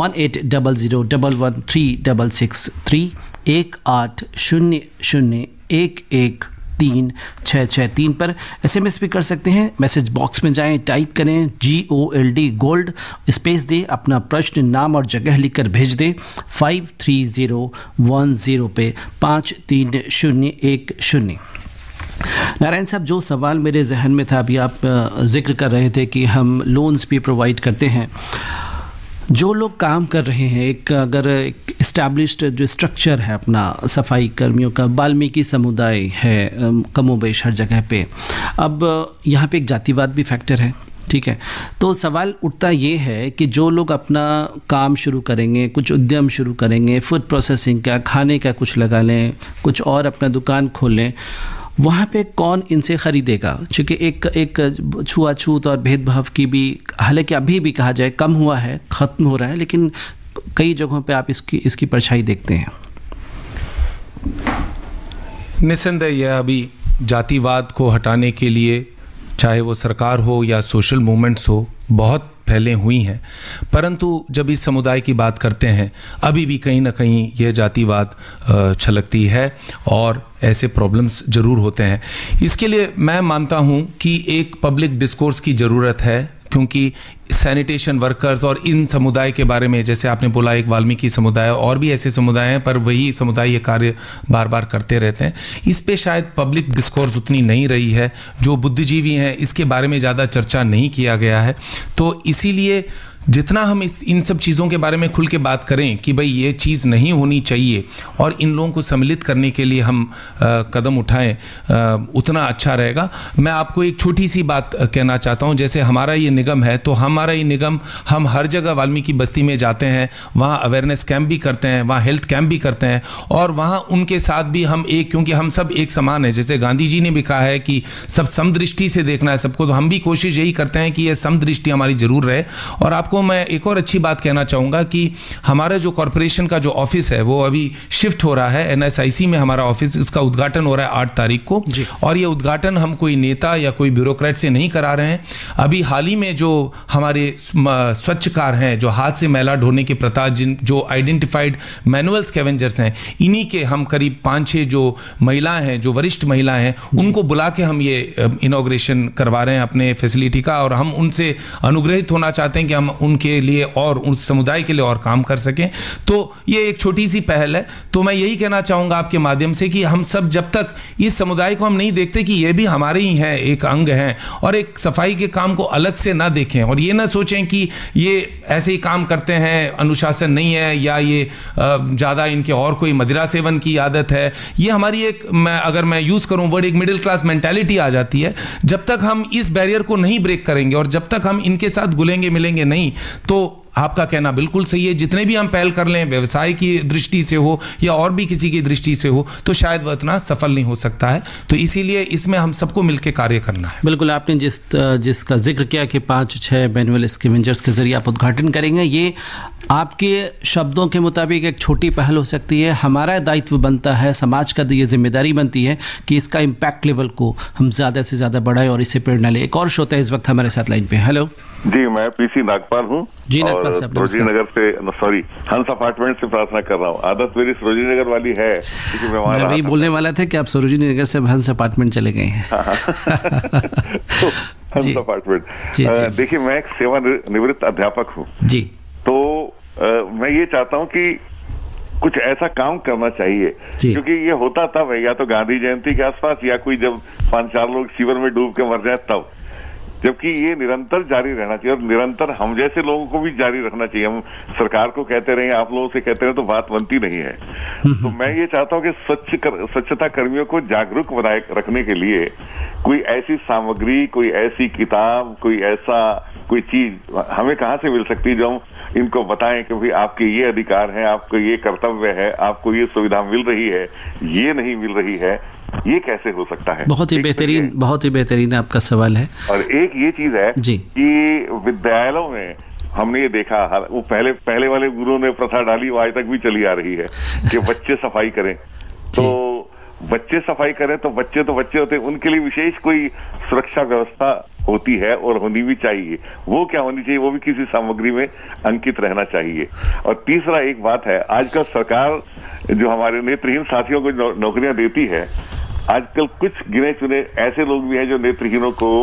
1800113663 1800113663 पर SMS भी कर सकते हैं। मैसेज बॉक्स में जाएं, टाइप करें GOLD गोल्ड, स्पेस दें, अपना प्रश्न, नाम और जगह लिखकर भेज दें 53010 पे 53010। नारायण साहब, जो सवाल मेरे जहन में था, अभी आप जिक्र कर रहे थे कि हम लोन्स भी प्रोवाइड करते हैं। जो लोग काम कर रहे हैं, अगर एक इस्टेब्लिश्ड जो स्ट्रक्चर है अपना सफाई कर्मियों का, वाल्मीकि समुदाय है कमोबेश हर जगह पे, अब यहाँ पे एक जातिवाद भी फैक्टर है, ठीक है। तो सवाल उठता ये है कि जो लोग अपना काम शुरू करेंगे, कुछ उद्यम शुरू करेंगे, फूड प्रोसेसिंग का, खाने का कुछ लगा लें, कुछ और अपना दुकान खोल लें, वहाँ पे कौन इनसे ख़रीदेगा? क्योंकि एक छुआछूत और भेदभाव की भी, हालांकि अभी भी कहा जाए कम हुआ है, ख़त्म हो रहा है, लेकिन कई जगहों पे आप इसकी परछाई देखते हैं। निस्संदेह यह अभी जातिवाद को हटाने के लिए, चाहे वो सरकार हो या सोशल मूवमेंट्स हो, बहुत पहले हुई हैं, परंतु जब इस समुदाय की बात करते हैं अभी भी कहीं ना कहीं यह जातिवाद छलकती है और ऐसे प्रॉब्लम्स ज़रूर होते हैं। इसके लिए मैं मानता हूं कि एक पब्लिक डिस्कोर्स की ज़रूरत है, क्योंकि सैनिटेशन वर्कर्स और इन समुदाय के बारे में, जैसे आपने बोला एक वाल्मीकि समुदाय, और भी ऐसे समुदाय हैं, पर वही समुदाय ये कार्य बार बार करते रहते हैं। इस पे शायद पब्लिक डिस्कोर्स उतनी नहीं रही है, जो बुद्धिजीवी हैं इसके बारे में ज़्यादा चर्चा नहीं किया गया है। तो इसीलिए जितना हम इन सब चीज़ों के बारे में खुल के बात करें कि भाई ये चीज़ नहीं होनी चाहिए और इन लोगों को सम्मिलित करने के लिए हम कदम उठाएं, उतना अच्छा रहेगा। मैं आपको एक छोटी सी बात कहना चाहता हूं। जैसे हमारा ये निगम है, तो हमारा ये निगम, हम हर जगह वाल्मीकि बस्ती में जाते हैं, वहाँ अवेयरनेस कैंप भी करते हैं, वहाँ हेल्थ कैंप भी करते हैं, और वहाँ उनके साथ भी हम क्योंकि हम सब एक समान है, जैसे गांधी जी ने भी कहा है कि सब समदृष्टि से देखना है सबको, तो हम भी कोशिश यही करते हैं कि ये समदृष्टि हमारी जरूर रहे। और आपको मैं एक और अच्छी बात कहना चाहूँगा कि हमारा जो कॉरपोरेशन का जो ऑफिस है वो अभी शिफ्ट हो रहा है NSIC में, हमारा ऑफिस, इसका उद्घाटन हो रहा है 8 तारीख को। और ये उद्घाटन हम कोई नेता या कोई ब्यूरोक्रेट से नहीं करा रहे हैं। अभी हाल ही में जो हमारे स्वच्छकार हैं, जो हाथ से मैला ढोने की प्रथा, जो आइडेंटिफाइड मैनुअल स्कैवेंजर्स हैं, इन्हीं के हम करीब 5-6 जो महिलाएं हैं, जो वरिष्ठ महिलाएं हैं, उनको बुला के हम ये इनॉग्रेशन करवा रहे हैं अपने फैसिलिटी का, और हम उनसे अनुग्रहित होना चाहते हैं कि हम उनके लिए और उस समुदाय के लिए और काम कर सकें। तो ये एक छोटी सी पहल है। तो मैं यही कहना चाहूँगा आपके माध्यम से कि हम सब जब तक इस समुदाय को हम नहीं देखते कि ये भी हमारे ही हैं, एक अंग हैं, और एक सफाई के काम को अलग से ना देखें और ये ना सोचें कि ये ऐसे ही काम करते हैं, अनुशासन नहीं है, या ये ज़्यादा इनके और कोई मदिरा सेवन की आदत है, ये हमारी एक, अगर मैं यूज़ करूँ वर्ड, एक मिडिल क्लास मेंटालिटी आ जाती है। जब तक हम इस बैरियर को नहीं ब्रेक करेंगे और जब तक हम इनके साथ घुलेंगे मिलेंगे नहीं, तो आपका कहना बिल्कुल सही है, जितने भी हम पहल कर लें व्यवसाय की दृष्टि से हो या और भी किसी की दृष्टि से हो, तो शायद वह इतना सफल नहीं हो सकता है। तो इसीलिए इसमें हम सबको मिलकर कार्य करना है। बिल्कुल, आपने जिसका जिक्र किया कि 5-6 मैनुअल स्कैवेंजर्स के जरिए आप उद्घाटन करेंगे, ये आपके शब्दों के मुताबिक एक छोटी पहल हो सकती है। हमारा दायित्व बनता है, समाज का ये जिम्मेदारी बनती है कि इसका इम्पैक्ट लेवल को हम ज़्यादा से ज़्यादा बढ़ाएं और इससे प्रेरणा लें। एक और श्रोता है इस वक्त हमारे साथ लाइन पे। हेलो जी, मैं पीसी नागपाल हूँ। जी नागपाल साहब, सरोजिनी नगर से, सॉरी, हंस अपार्टमेंट से प्रार्थना कर रहा हूँ। आदत मेरी सरोजिनी नगर वाली है, क्योंकि मैं वही बोलने वाला था कि आप सरोजिनी नगर से हंस अपार्टमेंट चले गए हैं। हंस अपार्टमेंट। देखिए, मैं एक सेवानिवृत्त अध्यापक हूँ जी, तो मैं ये चाहता हूँ कि कुछ ऐसा काम करना चाहिए, क्योंकि ये होता तब है या तो गांधी जयंती के आसपास या कोई जब 5-4 लोग शिविर में डूब के मर जाए तब, जबकि ये निरंतर जारी रहना चाहिए और निरंतर हम जैसे लोगों को भी जारी रखना चाहिए। हम सरकार को कहते रहे, आप लोगों से कहते रहे तो बात बनती नहीं है। तो मैं ये चाहता हूँ कि स्वच्छता कर्मियों को जागरूक बनाए रखने के लिए कोई ऐसी सामग्री, कोई ऐसी किताब, कोई चीज हमें कहाँ से मिल सकती है जो हम इनको बताएं कि भाई आपके ये अधिकार है, आपको ये कर्तव्य है, आपको ये सुविधा मिल रही है, ये नहीं मिल रही है, ये कैसे हो सकता है? बहुत ही बेहतरीन आपका सवाल है। और एक ये चीज है जी कि विद्यालयों में हमने ये देखा, वो पहले वाले गुरुओं ने प्रथा डाली, वो आज तक भी चली आ रही है कि बच्चे सफाई करें। तो बच्चे सफाई करें तो बच्चे होते हैं, उनके लिए विशेष कोई सुरक्षा व्यवस्था होती है और होनी भी चाहिए। वो क्या होनी चाहिए? वो भी किसी सामग्री में अंकित रहना चाहिए। और तीसरा एक बात है, आजकल सरकार जो हमारे नेत्रहीन साथियों को नौकरियां देती है, आजकल कुछ गिने चुने ऐसे लोग भी हैं जो नेत्रहीनों को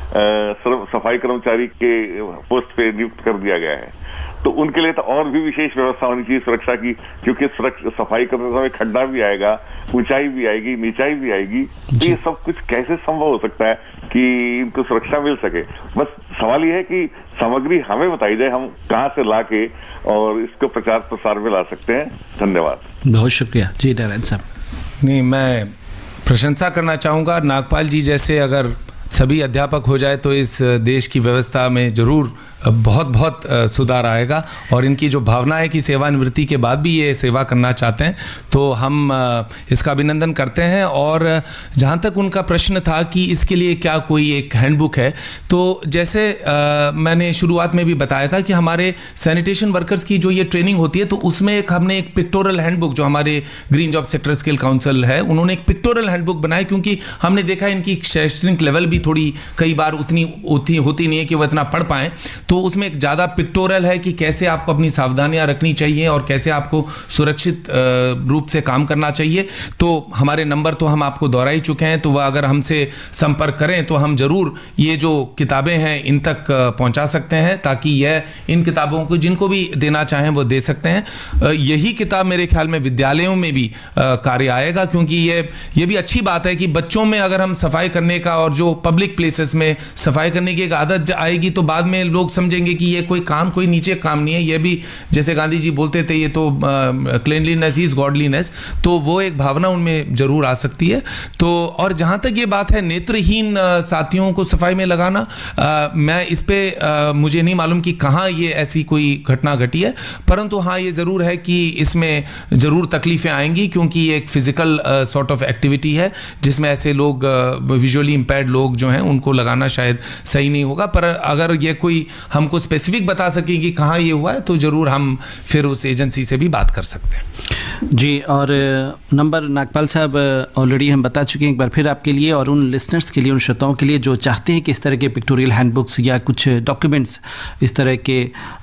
सफाई कर्मचारी के पोस्ट पे नियुक्त कर दिया गया है। तो उनके लिए तो और भी विशेष व्यवस्था होनी चाहिए सुरक्षा की, क्योंकि सफाई करते समय खड्डा भी आएगा, ऊंचाई भी आएगी, नीचाई भी आएगी। तो ये सब कुछ कैसे संभव हो सकता है कि इनको सुरक्षा मिल सके? बस सवाल ये है कि सामग्री हमें बताई जाए, हम कहाँ से लाके और इसको प्रचार प्रसार में ला सकते हैं। धन्यवाद। बहुत शुक्रिया जी नारायण साहब। नहीं, मैं प्रशंसा करना चाहूँगा, नागपाल जी जैसे अगर सभी अध्यापक हो जाए तो इस देश की व्यवस्था में जरूर बहुत सुधार आएगा। और इनकी जो भावना है कि सेवानिवृत्ति के बाद भी ये सेवा करना चाहते हैं, तो हम इसका अभिनंदन करते हैं। और जहाँ तक उनका प्रश्न था कि इसके लिए क्या कोई एक हैंडबुक है, तो जैसे मैंने शुरुआत में भी बताया था कि हमारे सैनिटेशन वर्कर्स की जो ये ट्रेनिंग होती है, तो उसमें हमने एक पिक्टोरल हैंडबुक, जो हमारे green job sector skill council है, उन्होंने एक पिक्टोरल हैंडबुक बनाई, क्योंकि हमने देखा इनकी शैक्षणिक लेवल भी थोड़ी कई बार उतनी होती नहीं है कि वो इतना पढ़ पाएँ। तो उसमें एक ज़्यादा पिक्टोरल है कि कैसे आपको अपनी सावधानियां रखनी चाहिए और कैसे आपको सुरक्षित रूप से काम करना चाहिए। तो हमारे नंबर तो हम आपको दोहरा ही चुके हैं, तो वह अगर हमसे संपर्क करें तो हम जरूर ये जो किताबें हैं इन तक पहुंचा सकते हैं, ताकि यह इन किताबों को जिनको भी देना चाहें वो दे सकते हैं। यही किताब मेरे ख्याल में विद्यालयों में भी कार्य आएगा, क्योंकि ये भी अच्छी बात है कि बच्चों में अगर हम सफाई करने का और जो पब्लिक प्लेसेस में सफाई करने की एक आदत आएगी, तो बाद में लोग समझेंगे कि ये कोई नीचे काम नहीं है, ये भी जैसे गांधी जी बोलते थे, ये तो क्लीनलीनेस इज गॉडलीनेस, तो वो एक भावना उनमें जरूर आ सकती है। तो और जहां तक ये बात है नेत्रहीन साथियों को सफाई में लगाना, मैं इस पे मुझे नहीं मालूम कि कहाँ ये ऐसी कोई घटना घटी है, परंतु हाँ ये जरूर है कि इसमें जरूर तकलीफें आएंगी, क्योंकि ये एक फिजिकल सॉर्ट ऑफ एक्टिविटी है जिसमें ऐसे लोग विजुअली इंपेयर्ड लोग जो हैं उनको लगाना शायद सही नहीं होगा। पर अगर ये कोई हमको स्पेसिफिक बता सके कि कहाँ ये हुआ है, तो जरूर हम फिर उस एजेंसी से भी बात कर सकते हैं जी। और नंबर नागपाल साहब ऑलरेडी हम बता चुके हैं एक बार फिर आपके लिए और उन लिसनर्स के लिए, उन श्रोताओं के लिए जो चाहते हैं कि इस तरह के पिक्टोरियल हैंडबुक्स या कुछ डॉक्यूमेंट्स इस तरह के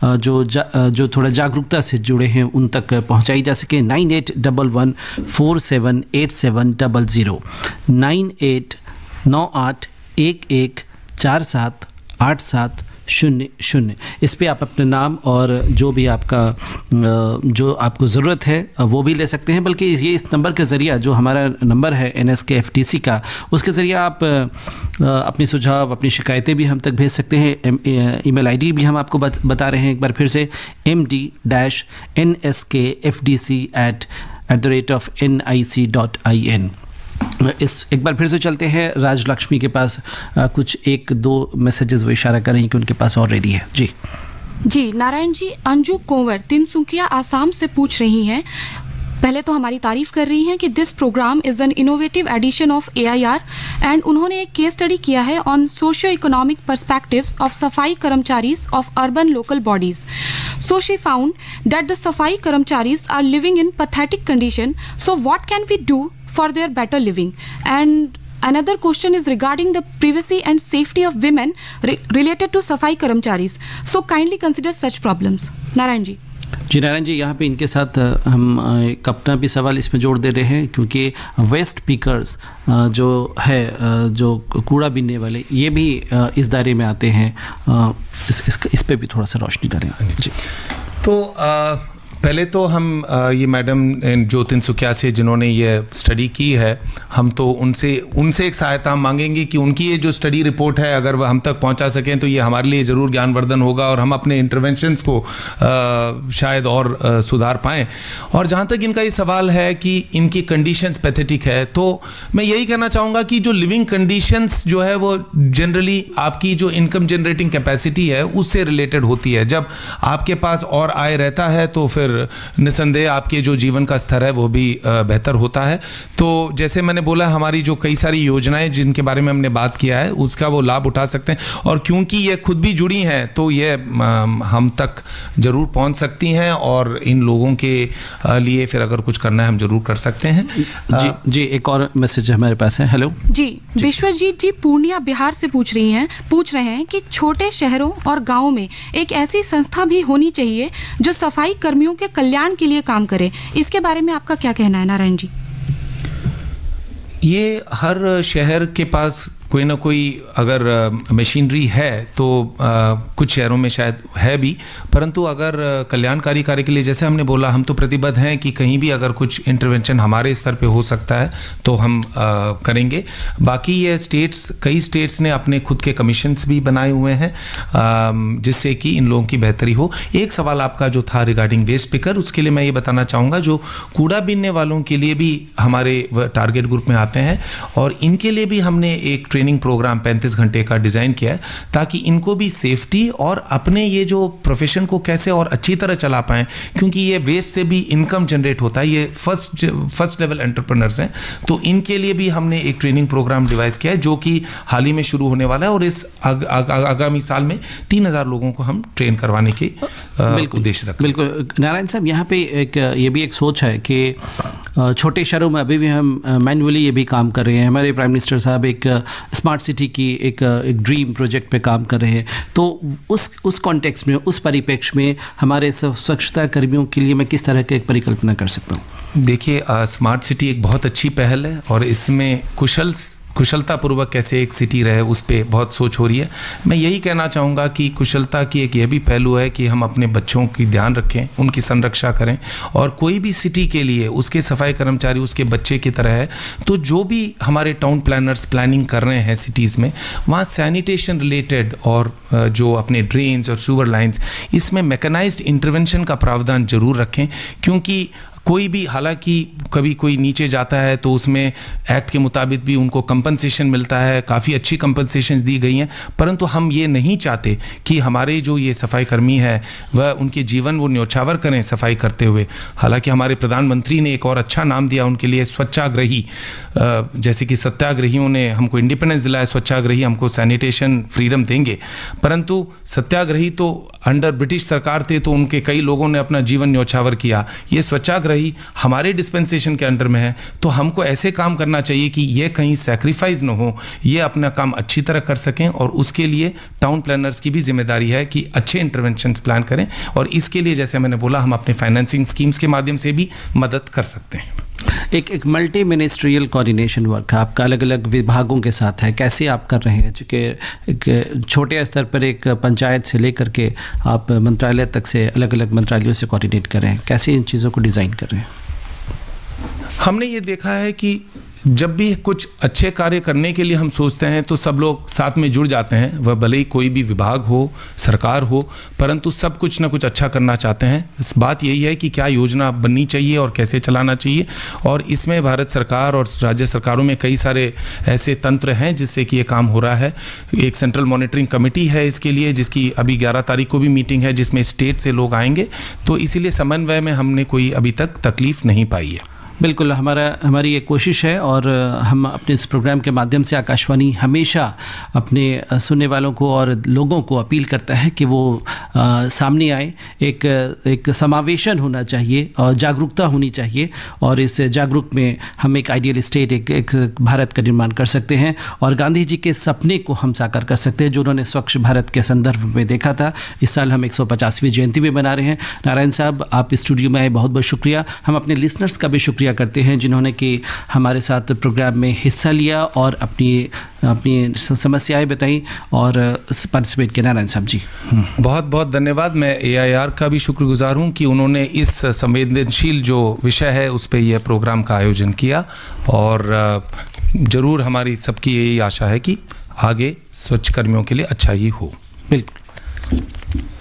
जो थोड़ा जागरूकता से जुड़े हैं उन तक पहुंचाई जा सके। 9811478700 989811478700 इस पे आप अपने नाम और जो भी जो आपको ज़रूरत है वो भी ले सकते हैं। बल्कि ये इस नंबर के ज़रिए, जो हमारा नंबर है NSKFDC का, उसके ज़रिए आप अपने सुझाव, अपनी शिकायतें भी हम तक भेज सकते हैं। ईमेल आईडी भी हम आपको बता रहे हैं एक बार फिर से, md-nskfdc@nic.in। एक बार फिर से चलते हैं राजलक्ष्मी के पास, कुछ 1-2 मैसेजेस वो इशारा कर रही हैं कि उनके पास ऑलरेडी है जी। जी नारायण जी, अंजू कोंवर तिनसुकिया आसाम से पूछ रही हैं। पहले तो हमारी तारीफ कर रही हैं कि this programme is an innovative edition of AIR and उन्होंने एक केस स्टडी किया है on socio economic perspectives of safai karmacharis of urban local bodies. So she found that the safai karmcharis are living in pathetic condition. So what can we do for their better living? And another question is regarding the privacy and safety of women related to safai karmcharis. So kindly consider such problems. Narayan ji. Ji Narayan ji, यहाँ पे इनके साथ हम एक अपना भी सवाल इसमें जोड़ दे रहे हैं, क्योंकि वेस्ट पिकर्स जो है, जो कूड़ा बीनने वाले, ये भी इस दायरे में आते हैं. इस पे भी थोड़ा सा रोशनी डालें जी. तो पहले तो हम ये मैडम जो तिनसुकिया से जिन्होंने ये स्टडी की है, हम तो उनसे एक सहायता हम मांगेंगे कि उनकी ये जो स्टडी रिपोर्ट है अगर वह हम तक पहुंचा सकें तो ये हमारे लिए ज़रूर ज्ञानवर्धन होगा और हम अपने इंटरवेंशंस को शायद और सुधार पाएँ. और जहाँ तक इनका ये सवाल है कि इनकी कंडीशंस पैथेटिक है, तो मैं यही कहना चाहूँगा कि जो लिविंग कंडीशंस जो है वो जनरली आपकी जो इनकम जनरेटिंग कैपेसिटी है उससे रिलेटेड होती है. जब आपके पास और आय रहता है तो फिर निसंदेह आपके जो जीवन का स्तर है वो भी बेहतर होता है. तो जैसे मैंने बोला, हमारी जो कई सारी योजनाएं जिनके बारे में हमने बात किया है उसका वो लाभ उठा सकते हैं, और क्योंकि ये खुद भी जुड़ी हैं तो ये हम तक जरूर पहुंच सकती हैं, और इन लोगों के लिए फिर अगर कुछ करना है हम जरूर कर सकते हैं. जी एक और मैसेज हमारे पास है. हेलो जी, विश्वजीत जी पूर्णिया बिहार से पूछ रहे हैं कि छोटे शहरों और गाँवों में एक ऐसी संस्था भी होनी चाहिए जो सफाई कर्मियों के कल्याण के लिए काम करे. इसके बारे में आपका क्या कहना है नारायण जी? ये हर शहर के पास कोई ना कोई अगर मशीनरी है तो कुछ शहरों में शायद है भी, परंतु अगर कल्याणकारी कार्य के लिए, जैसे हमने बोला, हम तो प्रतिबद्ध हैं कि कहीं भी अगर कुछ इंटरवेंशन हमारे स्तर पे हो सकता है तो हम करेंगे. बाकी ये कई स्टेट्स ने अपने खुद के कमीशंस भी बनाए हुए हैं जिससे कि इन लोगों की बेहतरी हो. एक सवाल आपका जो था रिगार्डिंग वेस्ट पिकर, उसके लिए मैं ये बताना चाहूँगा, जो कूड़ा बीनने वालों के लिए भी हमारे टारगेट ग्रुप में आते हैं और इनके लिए भी हमने एक ट्रेनिंग प्रोग्राम 35 घंटे का डिज़ाइन किया है ताकि इनको भी सेफ्टी और अपने ये जो प्रोफेशन को कैसे और अच्छी तरह चला पाएं, क्योंकि ये वेस्ट से भी इनकम जनरेट होता है. ये फर्स्ट लेवल एंटरप्रेन्योर्स हैं, तो इनके लिए भी हमने एक ट्रेनिंग प्रोग्राम डिवाइस किया है जो कि हाल ही में शुरू होने वाला है, और इस आगामी साल में 3000 लोगों को हम ट्रेन करवाने के उद्देश्य रखते हैं. बिल्कुल नारायण साहब, यहाँ पे ये भी एक सोच है कि छोटे शहरों में अभी भी हम मैन्युअली ये भी काम कर रहे हैं. हमारे प्राइम मिनिस्टर साहब एक स्मार्ट सिटी की एक ड्रीम प्रोजेक्ट पे काम कर रहे हैं, तो उस कॉन्टेक्स्ट में, उस परिप्रेक्ष्य में हमारे स्वच्छता कर्मियों के लिए मैं किस तरह की एक परिकल्पना कर सकता हूँ? देखिए, स्मार्ट सिटी एक बहुत अच्छी पहल है और इसमें कुशलतापूर्वक कैसे एक सिटी रहे उस पर बहुत सोच हो रही है. मैं यही कहना चाहूँगा कि कुशलता की एक यह भी पहलू है कि हम अपने बच्चों की ध्यान रखें, उनकी संरक्षा करें, और कोई भी सिटी के लिए उसके सफाई कर्मचारी उसके बच्चे की तरह है. तो जो भी हमारे टाउन प्लानर्स प्लानिंग कर रहे हैं सिटीज़ में, वहाँ सैनिटेशन रिलेटेड और जो अपने ड्रेन्स और सीवर लाइन्स, इसमें मैकेनाइज्ड इंटरवेंशन का प्रावधान जरूर रखें, क्योंकि कोई भी, हालांकि कभी कोई नीचे जाता है तो उसमें एक्ट के मुताबिक भी उनको कंपनसेशन मिलता है, काफ़ी अच्छी कंपनसेशन दी गई हैं, परंतु हम ये नहीं चाहते कि हमारे जो ये सफाई कर्मी है वह उनके जीवन वो न्योछावर करें सफाई करते हुए. हालांकि हमारे प्रधानमंत्री ने एक और अच्छा नाम दिया उनके लिए, स्वच्छाग्रही. जैसे कि सत्याग्रहियों ने हमको इंडिपेंडेंस दिलाया, स्वच्छाग्रही हमको सैनिटेशन फ्रीडम देंगे, परंतु सत्याग्रही तो अंडर ब्रिटिश सरकार थे तो उनके कई लोगों ने अपना जीवन न्योछावर किया. ये स्वच्छाग्रही हमारे डिस्पेंसेशन के अंडर में है, तो हमको ऐसे काम करना चाहिए कि ये कहीं सैक्रिफाइस न हो, ये अपना काम अच्छी तरह कर सकें, और उसके लिए टाउन प्लानर्स की भी जिम्मेदारी है कि अच्छे इंटरवेंशंस प्लान करें, और इसके लिए जैसे मैंने बोला हम अपने फाइनेंसिंग स्कीम्स के माध्यम से भी मदद कर सकते हैं. एक मल्टी मिनिस्ट्रियल कोऑर्डिनेशन वर्क आपका अलग अलग विभागों के साथ है, कैसे आप कर रहे हैं? चूँकि एक छोटे स्तर पर एक पंचायत से लेकर के आप मंत्रालय तक से अलग अलग मंत्रालयों से कोऑर्डिनेट कर रहे हैं, कैसे इन चीज़ों को डिज़ाइन कर रहे हैं? हमने ये देखा है कि जब भी कुछ अच्छे कार्य करने के लिए हम सोचते हैं तो सब लोग साथ में जुड़ जाते हैं, वह भले ही कोई भी विभाग हो, सरकार हो, परंतु सब कुछ ना कुछ अच्छा करना चाहते हैं। इस बात यही है कि क्या योजना बननी चाहिए और कैसे चलाना चाहिए, और इसमें भारत सरकार और राज्य सरकारों में कई सारे ऐसे तंत्र हैं जिससे कि ये काम हो रहा है। एक सेंट्रल मॉनिटरिंग कमेटी है इसके लिए, जिसकी अभी 11 तारीख को भी मीटिंग है, जिसमें स्टेट से लोग आएंगे, तो इसीलिए समन्वय में हमने कोई अभी तक तकलीफ नहीं पाई है। बिल्कुल, हमारी ये कोशिश है, और हम अपने इस प्रोग्राम के माध्यम से आकाशवाणी हमेशा अपने सुनने वालों को और लोगों को अपील करता है कि वो सामने आए। एक समावेशन होना चाहिए और जागरूकता होनी चाहिए, और इस जागरूक में हम एक आइडियल स्टेट, एक भारत का निर्माण कर सकते हैं, और गांधी जी के सपने को हम साकार कर सकते हैं जो उन्होंने स्वच्छ भारत के संदर्भ में देखा था। इस साल हम 150वीं जयंती भी मना रहे हैं। नारायण साहब, आप स्टूडियो में आए, बहुत बहुत शुक्रिया। हम अपने लिसनर्स का भी शुक्रिया करते हैं जिन्होंने कि हमारे साथ प्रोग्राम में हिस्सा लिया और अपनी समस्याएं बताई और पार्टिसिपेट किया। नारायण साहब जी, बहुत बहुत धन्यवाद। मैं AIR का भी शुक्रगुजार हूं कि उन्होंने इस संवेदनशील जो विषय है उस पर यह प्रोग्राम का आयोजन किया, और ज़रूर हमारी सबकी यही आशा है कि आगे स्वच्छ कर्मियों के लिए अच्छा ही हो। बिल्कुल।